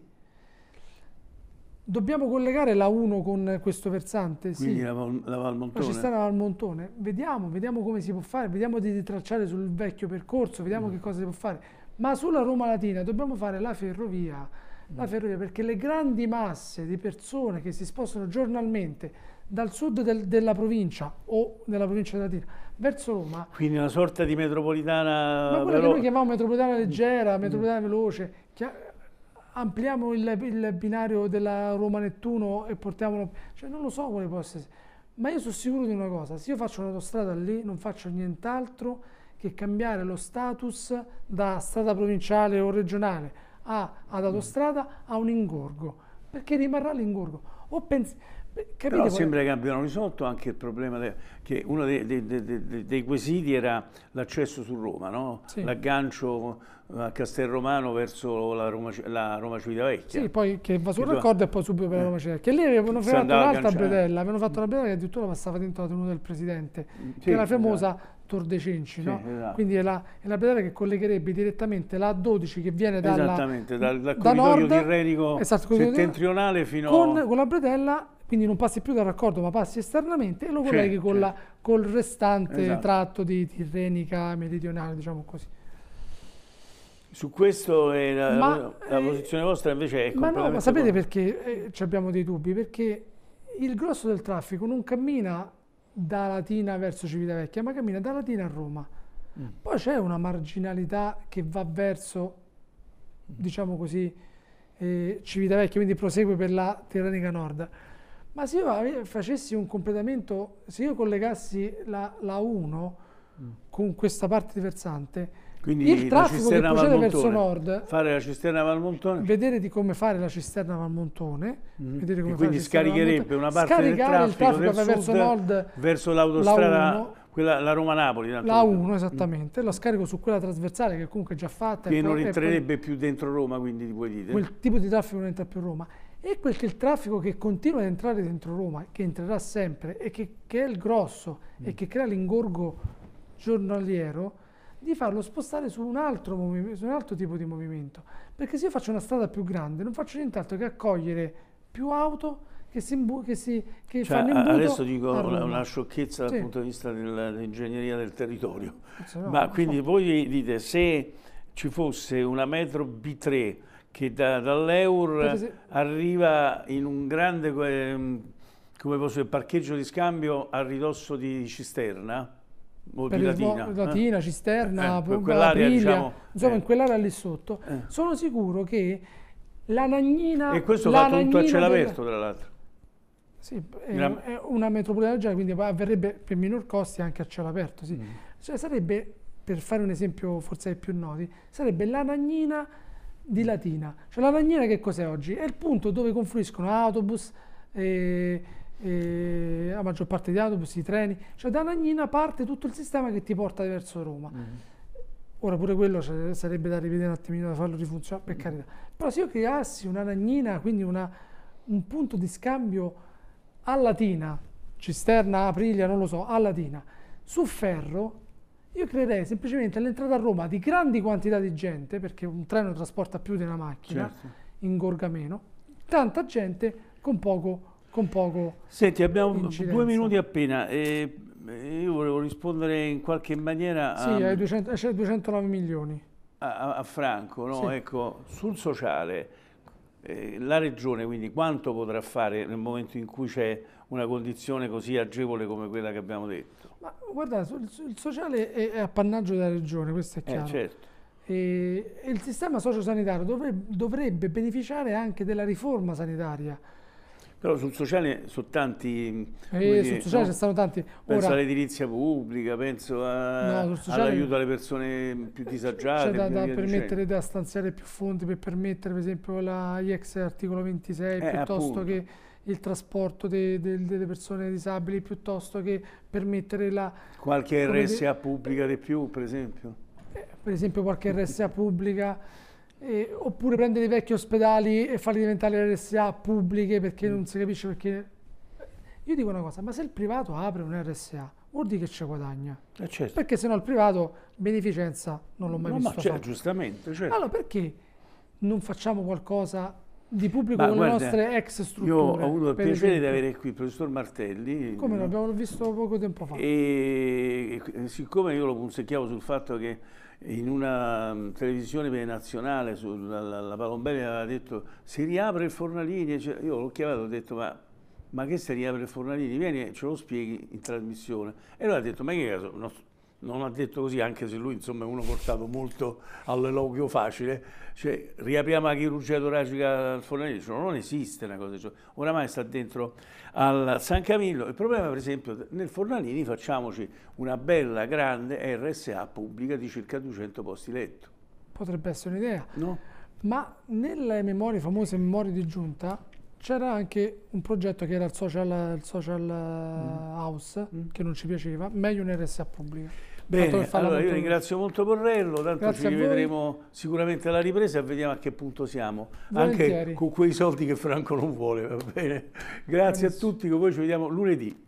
Dobbiamo collegare la 1 con questo versante? Quindi sì. La Valmontone? La cisterna Valmontone. Vediamo come si può fare, vediamo di ritracciare sul vecchio percorso, vediamo che cosa si può fare. Ma sulla Roma Latina dobbiamo fare la ferrovia, perché le grandi masse di persone che si spostano giornalmente dal sud della provincia o della provincia Latina verso Roma. Quindi una sorta di metropolitana... Ma quella che noi chiamiamo metropolitana leggera, metropolitana veloce, ampliamo il binario della Roma-Nettuno e portiamolo... Cioè non lo so quale possa essere, ma io sono sicuro di una cosa, se io faccio un'autostrada lì non faccio nient'altro che cambiare lo status da strada provinciale o regionale ad autostrada a un ingorgo, perché rimarrà l'ingorgo. Però sembra che abbiano risolto anche il problema che uno dei quesiti era l'accesso su Roma, no? Sì. L'aggancio a Castelromano verso la Roma Civitavecchia. Sì, poi che va sul raccordo e poi subito per la Roma Civitavecchia. Che lì avevano fatto un'altra bretella, avevano fatto una bretella che addirittura passava dentro la tenuta del presidente, che è la famosa Tor dei Cenci, no? Esatto. Quindi è la bretella che collegherebbe direttamente la 12 che viene dal corridoio tirrenico settentrionale fino con la bretella quindi non passi più dal raccordo ma passi esternamente e lo colleghi col restante tratto di Tirrenica meridionale, diciamo così. Su questo la posizione vostra invece è completamente... Ma no, ma sapete perché abbiamo dei dubbi? Perché il grosso del traffico non cammina da Latina verso Civitavecchia, ma cammina da Latina a Roma. Poi c'è una marginalità che va verso, diciamo così, Civitavecchia, quindi prosegue per la Tirrenica Nord. Ma se io facessi un completamento, se io collegassi la 1 con questa parte di versante, quindi il traffico che procede verso nord, fare la cisterna Valmontone, vedere di come fare la cisterna Valmontone, vedere come quindi scaricherebbe una parte del traffico del verso sud nord verso l'autostrada, la Roma-Napoli. La 1 esattamente, lo scarico su quella trasversale che comunque è già fatta. Che non entrerebbe più dentro Roma, quindi voi dite? Quel tipo di traffico non entra più a Roma. E quel che è il traffico che continua ad entrare dentro Roma, che entrerà sempre e che è il grosso e che crea l'ingorgo giornaliero, di farlo spostare su un altro tipo di movimento. Perché se io faccio una strada più grande non faccio nient'altro che accogliere più auto che fanno imbuto. Adesso dico una sciocchezza dal punto di vista dell'ingegneria del territorio. Ma quindi voi dite, se ci fosse una metro B3 che dall'Eur arriva in un grande come posso dire, parcheggio di scambio a ridosso di Cisterna o di Latina, Cisterna, quell'area, diciamo, insomma in quell'area lì sotto, sono sicuro che la Nagnina... E questo fatto tutto a cielo aperto, tra l'altro. Sì, è una metropolitana, quindi avverrebbe per minor costi anche a cielo aperto, sì. Cioè sarebbe, per fare un esempio forse ai più noti, sarebbe la Nagnina di Latina. Cioè la Nagnina che cos'è oggi? È il punto dove confluiscono autobus, la maggior parte di autobus, i treni. Cioè da Nagnina parte tutto il sistema che ti porta verso Roma. Ora pure quello sarebbe da rivedere un attimino, da farlo rifunzionare, per carità. Però se io creassi una Nagnina, quindi un punto di scambio a Latina, Cisterna, Aprilia, non lo so, a Latina, su ferro, io creerei semplicemente all'entrata a Roma di grandi quantità di gente, perché un treno trasporta più di una macchina, ingorga meno, tanta gente con poco Senti, abbiamo incidenza. 2 minuti appena. Io volevo rispondere in qualche maniera ai 209 milioni a Franco, no? Sì. Ecco, sul sociale la regione quindi quanto potrà fare nel momento in cui c'è una condizione così agevole come quella che abbiamo detto? Ma guardate, il sociale è appannaggio della regione, questo è chiaro. Certo. E il sistema sociosanitario dovrebbe beneficiare anche della riforma sanitaria. Però sul sociale sono tanti... sul sociale ci stanno tanti. Penso all'edilizia pubblica, penso all'aiuto alle persone più disagiate. C'è da permettere, da stanziare più fondi per permettere per esempio gli ex articolo 26, piuttosto che il trasporto delle persone disabili, piuttosto che permettere qualche RSA pubblica di più, per esempio? Per esempio qualche RSA pubblica. Oppure prendere i vecchi ospedali e farli diventare le RSA pubbliche, perché non si capisce perché. Io dico una cosa, ma se il privato apre un RSA vuol dire che ci guadagna, certo. Perché se no il privato beneficenza non l'ho mai visto fare. Giustamente, certo. Allora perché non facciamo qualcosa di pubblico con le nostre ex strutture? Io ho avuto il piacere di avere qui il professor Martelli. Come l'abbiamo visto poco tempo fa. E siccome io lo punzecchiavo sul fatto che in una televisione nazionale la Palombelli aveva detto si riapre il Fornalini, cioè, io l'ho chiamato e ho detto ma che si riapre il Fornalini, vieni ce lo spieghi in trasmissione, e lui ha detto ma che caso, non ha detto così, anche se lui insomma è uno portato molto all'eloquio facile, cioè riapriamo la chirurgia toracica al Fornalini, cioè, non esiste una cosa, cioè, oramai sta dentro al San Camillo. Il problema per esempio nel Fornalini facciamoci una bella grande RSA pubblica di circa 200 posti letto. Potrebbe essere un'idea, no? Ma nelle famose memorie di giunta c'era anche un progetto che era il social house, che non ci piaceva, meglio un RSA pubblica. Bene, allora io ringrazio molto Porrello, tanto ci rivedremo sicuramente alla ripresa e vediamo a che punto siamo, anche con quei soldi che Franco non vuole, va bene? Grazie a tutti, con voi ci vediamo lunedì.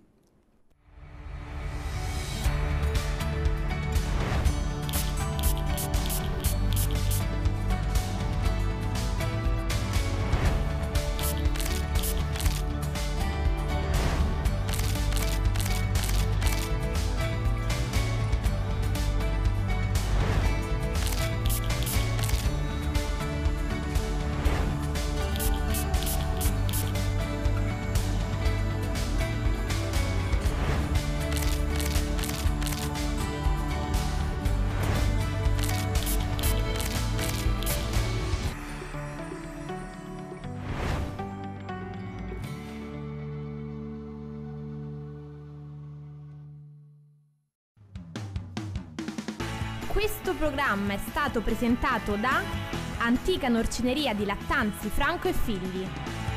Questo programma è stato presentato da Antica Norcineria di Lattanzi Franco e Figli.